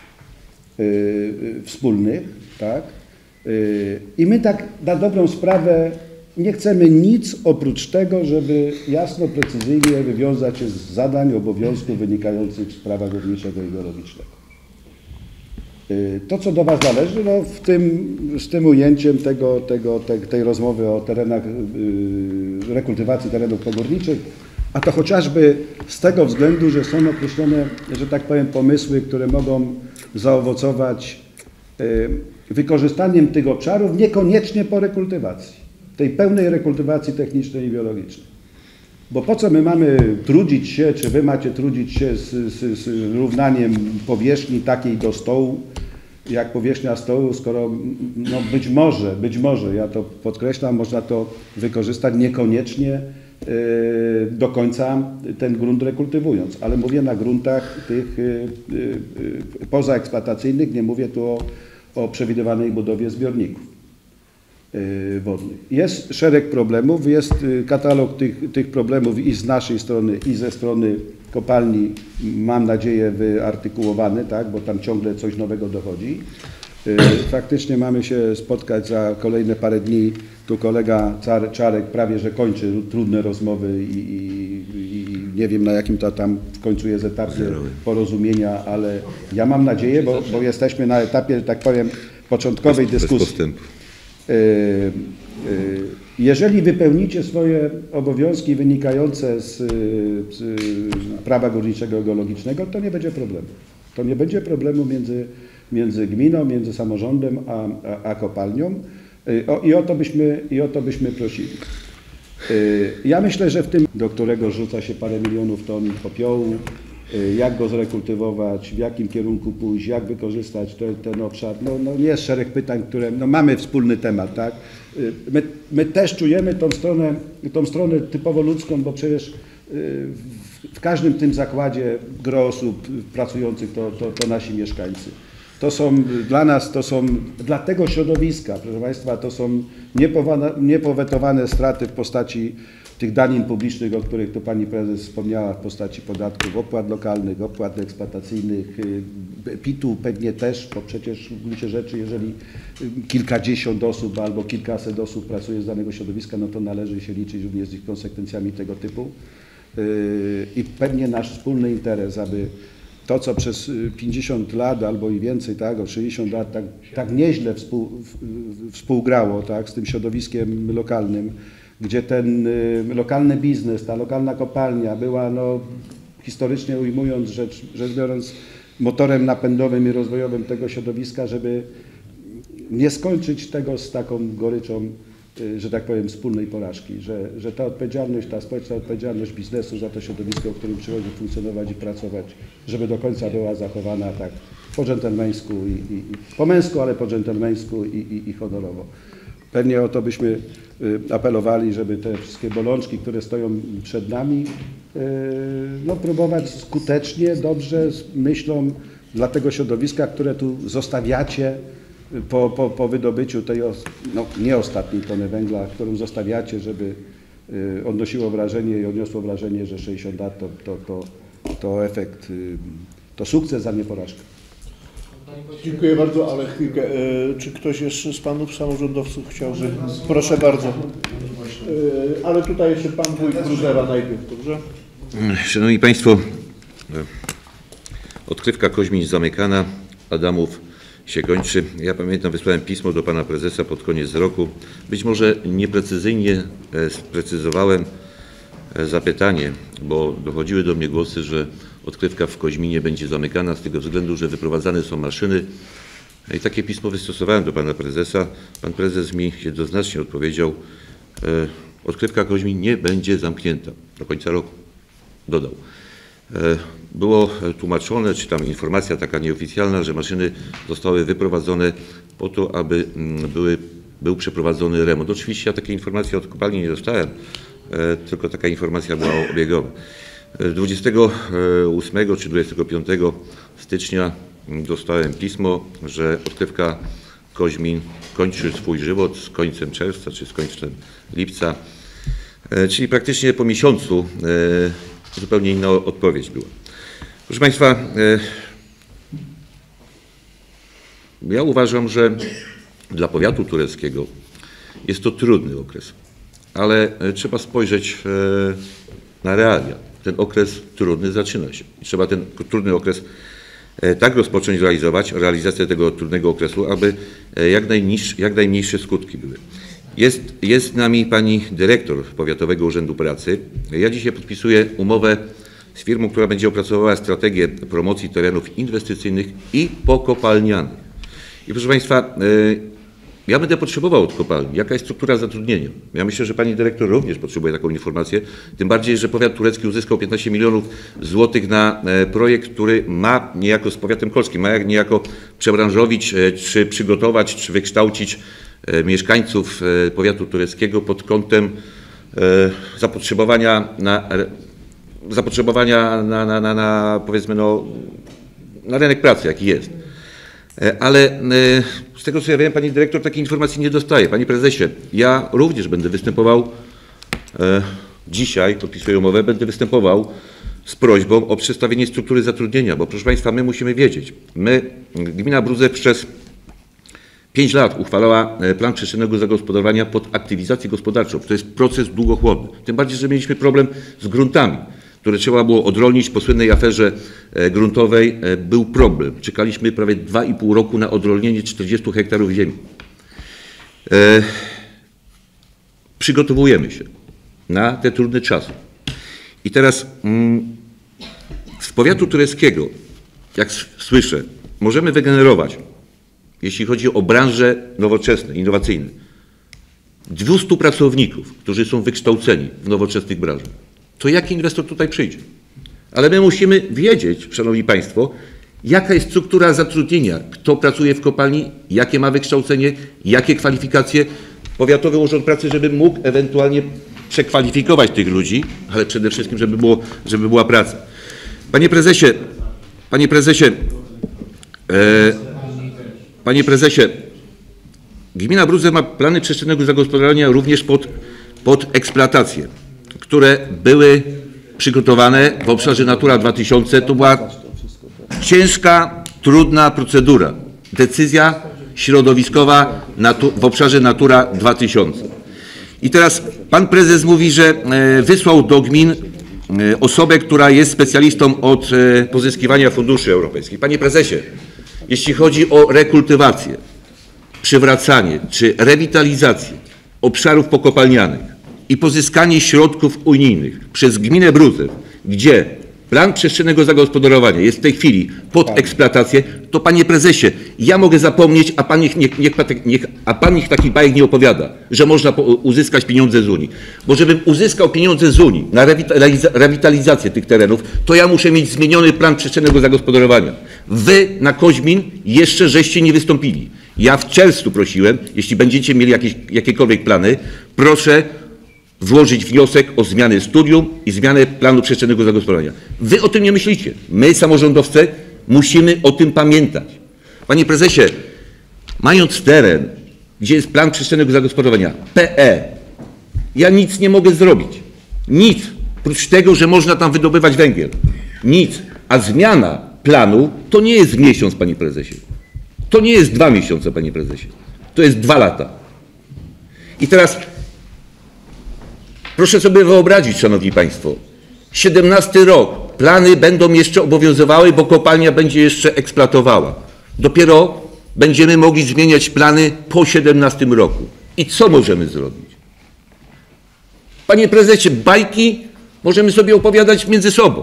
[SPEAKER 11] wspólnych, tak? I my tak na dobrą sprawę nie chcemy nic oprócz tego, żeby jasno, precyzyjnie wywiązać się z zadań, obowiązków wynikających z prawa górniczego i geologicznego. To, co do Was należy, no z tym ujęciem tej rozmowy o terenach, rekultywacji terenów pogórniczych, a to chociażby z tego względu, że są określone, że tak powiem, pomysły, które mogą zaowocować wykorzystaniem tych obszarów niekoniecznie po rekultywacji, tej pełnej rekultywacji technicznej i biologicznej. Bo po co my mamy trudzić się, czy Wy macie trudzić się z równaniem powierzchni takiej do stołu, jak powierzchnia stołu, skoro no być może, ja to podkreślam, można to wykorzystać niekoniecznie do końca ten grunt rekultywując, ale mówię na gruntach tych pozaeksploatacyjnych, nie mówię tu o przewidywanej budowie zbiorników wodnych. Jest szereg problemów, jest katalog tych problemów i z naszej strony, i ze strony kopalni, mam nadzieję, wyartykułowany, tak, bo tam ciągle coś nowego dochodzi. Faktycznie mamy się spotkać za kolejne parę dni. Tu kolega Czarek prawie że kończy trudne rozmowy i Nie wiem, na jakim to tam w końcu jest etapie porozumienia, ale ja mam nadzieję, bo jesteśmy na etapie, że tak powiem, początkowej dyskusji. Jeżeli wypełnicie swoje obowiązki wynikające z prawa górniczego i geologicznego, to nie będzie problemu. To nie będzie problemu między gminą, między samorządem a kopalnią i o to byśmy prosili. Ja myślę, że w tym, do którego rzuca się parę milionów ton popiołu, jak go zrekultywować, w jakim kierunku pójść, jak wykorzystać ten obszar. No jest szereg pytań, które mamy wspólny temat, tak? My też czujemy tą stronę typowo ludzką, bo przecież w każdym tym zakładzie gro osób pracujących to nasi mieszkańcy. To są dla nas, dla tego środowiska, proszę Państwa, to są niepowetowane straty w postaci tych danin publicznych, o których tu Pani Prezes wspomniała, w postaci podatków, opłat lokalnych, opłat eksploatacyjnych, PIT-u pewnie też, bo przecież w gruncie rzeczy, jeżeli kilkadziesiąt osób albo kilkaset osób pracuje z danego środowiska, no to należy się liczyć również z ich konsekwencjami tego typu. I pewnie nasz wspólny interes, aby to, co przez 50 lat albo i więcej, tak, o 60 lat tak nieźle współgrało, tak, z tym środowiskiem lokalnym, gdzie ten lokalny biznes, ta lokalna kopalnia była, no, historycznie ujmując, rzecz biorąc, motorem napędowym i rozwojowym tego środowiska, żeby nie skończyć tego z taką goryczą, że tak powiem, wspólnej porażki, że ta odpowiedzialność, ta społeczna odpowiedzialność biznesu za to środowisko, w którym przychodzi funkcjonować i pracować, żeby do końca była zachowana tak po dżentelmeńsku i po męsku, ale po dżentelmeńsku i honorowo. Pewnie o to byśmy apelowali, żeby te wszystkie bolączki, które stoją przed nami, no, próbować skutecznie, dobrze, z myślą dla tego środowiska, które tu zostawiacie po wydobyciu tej, no, nie ostatniej tony węgla, którą zostawiacie, żeby odnosiło wrażenie i odniosło wrażenie, że 60 lat to efekt, to sukces, a nie porażka.
[SPEAKER 2] Dziękuję bardzo, ale chwilkę. Czy ktoś jeszcze z panów samorządowców chciałby? Proszę bardzo. Ale tutaj jeszcze pan wójt Bruzera najpierw, dobrze?
[SPEAKER 12] Szanowni Państwo, odkrywka Koźmiń zamykana, Adamów się kończy. Ja pamiętam, wysłałem pismo do pana prezesa pod koniec roku. Być może nieprecyzyjnie sprecyzowałem zapytanie, bo dochodziły do mnie głosy, że odkrywka w Koźminie będzie zamykana z tego względu, że wyprowadzane są maszyny. I takie pismo wystosowałem do pana prezesa. Pan prezes mi jednoznacznie odpowiedział, odkrywka Koźmin nie będzie zamknięta do końca roku, dodał. Było tłumaczone, czy tam informacja taka nieoficjalna, że maszyny zostały wyprowadzone po to, aby był przeprowadzony remont. Oczywiście ja takiej informacji od kopalni nie dostałem, tylko taka informacja była obiegowa. 28 czy 25 stycznia dostałem pismo, że odkrywka Koźmin kończy swój żywot z końcem czerwca czy z końcem lipca, czyli praktycznie po miesiącu zupełnie inna odpowiedź była. Proszę Państwa, ja uważam, że dla powiatu tureckiego jest to trudny okres, ale trzeba spojrzeć na realia. Ten okres trudny zaczyna się. Trzeba ten trudny okres tak rozpocząć realizację tego trudnego okresu, aby jak najmniejsze skutki były. Jest z nami pani dyrektor Powiatowego Urzędu Pracy. Ja dzisiaj podpisuję umowę z firmą, która będzie opracowała strategię promocji terenów inwestycyjnych i pokopalnianych. I proszę Państwa, ja będę potrzebował od kopalni, jaka jest struktura zatrudnienia. Ja myślę, że pani dyrektor również potrzebuje taką informację, tym bardziej, że powiat turecki uzyskał 15 milionów złotych na projekt, który ma niejako z powiatem kolskim, ma niejako przebranżowić, czy przygotować, czy wykształcić mieszkańców powiatu tureckiego pod kątem zapotrzebowania na powiedzmy, no, na rynek pracy, jaki jest. Ale z tego, co ja wiem, pani dyrektor takiej informacji nie dostaje. Panie prezesie, ja również będę występował, dzisiaj podpisuję umowę, będę występował z prośbą o przedstawienie struktury zatrudnienia, bo proszę Państwa, my musimy wiedzieć, gmina Brudzew przez 5 lat uchwalała plan przestrzennego zagospodarowania pod aktywizację gospodarczą. To jest proces długochłonny. Tym bardziej, że mieliśmy problem z gruntami. które trzeba było odrolnić po słynnej aferze gruntowej, był problem. Czekaliśmy prawie 2,5 roku na odrolnienie 40 hektarów ziemi. Przygotowujemy się na te trudne czasy. I teraz z powiatu tureckiego, jak słyszę, możemy wygenerować, jeśli chodzi o branże nowoczesne, innowacyjne, 200 pracowników, którzy są wykształceni w nowoczesnych branżach. To jaki inwestor tutaj przyjdzie? Ale my musimy wiedzieć, szanowni państwo, jaka jest struktura zatrudnienia, kto pracuje w kopalni, jakie ma wykształcenie, jakie kwalifikacje. Powiatowy Urząd Pracy, żeby mógł ewentualnie przekwalifikować tych ludzi, ale przede wszystkim, żeby była praca. Panie prezesie, gmina Brudzew ma plany przestrzennego zagospodarowania również pod eksploatację, które były przygotowane w obszarze Natura 2000. To była ciężka, trudna procedura. Decyzja środowiskowa w obszarze Natura 2000. I teraz pan prezes mówi, że wysłał do gmin osobę, która jest specjalistą od pozyskiwania funduszy europejskich. Panie prezesie, jeśli chodzi o rekultywację, przywracanie czy rewitalizację obszarów pokopalnianych i pozyskanie środków unijnych przez gminę Brudzew, gdzie plan przestrzennego zagospodarowania jest w tej chwili pod eksploatację, to panie prezesie, ja mogę zapomnieć, a pan niech taki bajek nie opowiada, że można uzyskać pieniądze z Unii. Bo żebym uzyskał pieniądze z Unii na rewitalizację tych terenów, to ja muszę mieć zmieniony plan przestrzennego zagospodarowania. Wy na Koźmin jeszcze żeście nie wystąpili. Ja w czerwcu prosiłem, jeśli będziecie mieli jakiekolwiek plany, proszę włożyć wniosek o zmianę studium i zmianę planu przestrzennego zagospodarowania. Wy o tym nie myślicie. My, samorządowcy, musimy o tym pamiętać. Panie prezesie, mając teren, gdzie jest plan przestrzennego zagospodarowania, PE, ja nic nie mogę zrobić. Nic. Oprócz tego, że można tam wydobywać węgiel. Nic. A zmiana planu to nie jest miesiąc, panie prezesie. To nie jest 2 miesiące, panie prezesie. To jest 2 lata. I teraz proszę sobie wyobrazić, szanowni państwo, 17 rok, plany będą jeszcze obowiązywały, bo kopalnia będzie jeszcze eksploatowała. Dopiero będziemy mogli zmieniać plany po 17 roku. I co możemy zrobić? Panie prezesie, bajki możemy sobie opowiadać między sobą.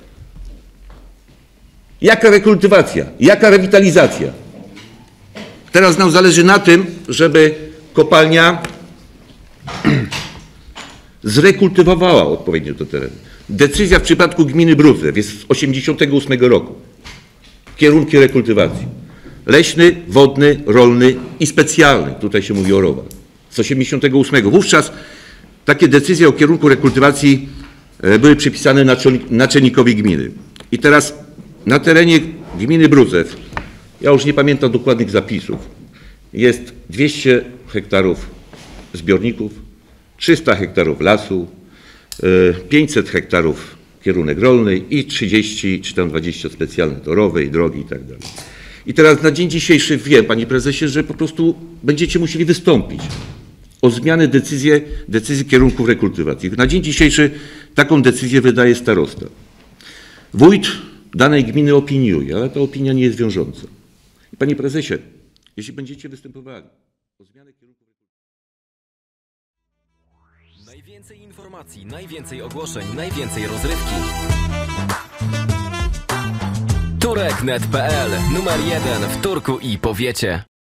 [SPEAKER 12] Jaka rekultywacja? Jaka rewitalizacja? Teraz nam zależy na tym, żeby kopalnia zrekultywowała odpowiednio te tereny. Decyzja w przypadku gminy Brudzew jest z 1988 roku. Kierunki rekultywacji. Leśny, wodny, rolny i specjalny. Tutaj się mówi o rowach. Z 1988. Wówczas takie decyzje o kierunku rekultywacji były przypisane naczelnikowi gminy. I teraz na terenie gminy Brudzew, ja już nie pamiętam dokładnych zapisów, jest 200 hektarów zbiorników, 300 hektarów lasu, 500 hektarów kierunek rolny i 30 czy tam 20 specjalne torowej, drogi i tak dalej. I teraz na dzień dzisiejszy wiem, panie prezesie, że po prostu będziecie musieli wystąpić o zmianę decyzji kierunków rekultywacji. Na dzień dzisiejszy taką decyzję wydaje starosta. Wójt danej gminy opiniuje, ale ta opinia nie jest wiążąca. I panie prezesie, jeśli będziecie występowali o zmianę kierunków
[SPEAKER 13] Najwięcej informacji, najwięcej ogłoszeń, najwięcej rozrywki. Turek.net.pl, numer 1 w Turku i powiecie.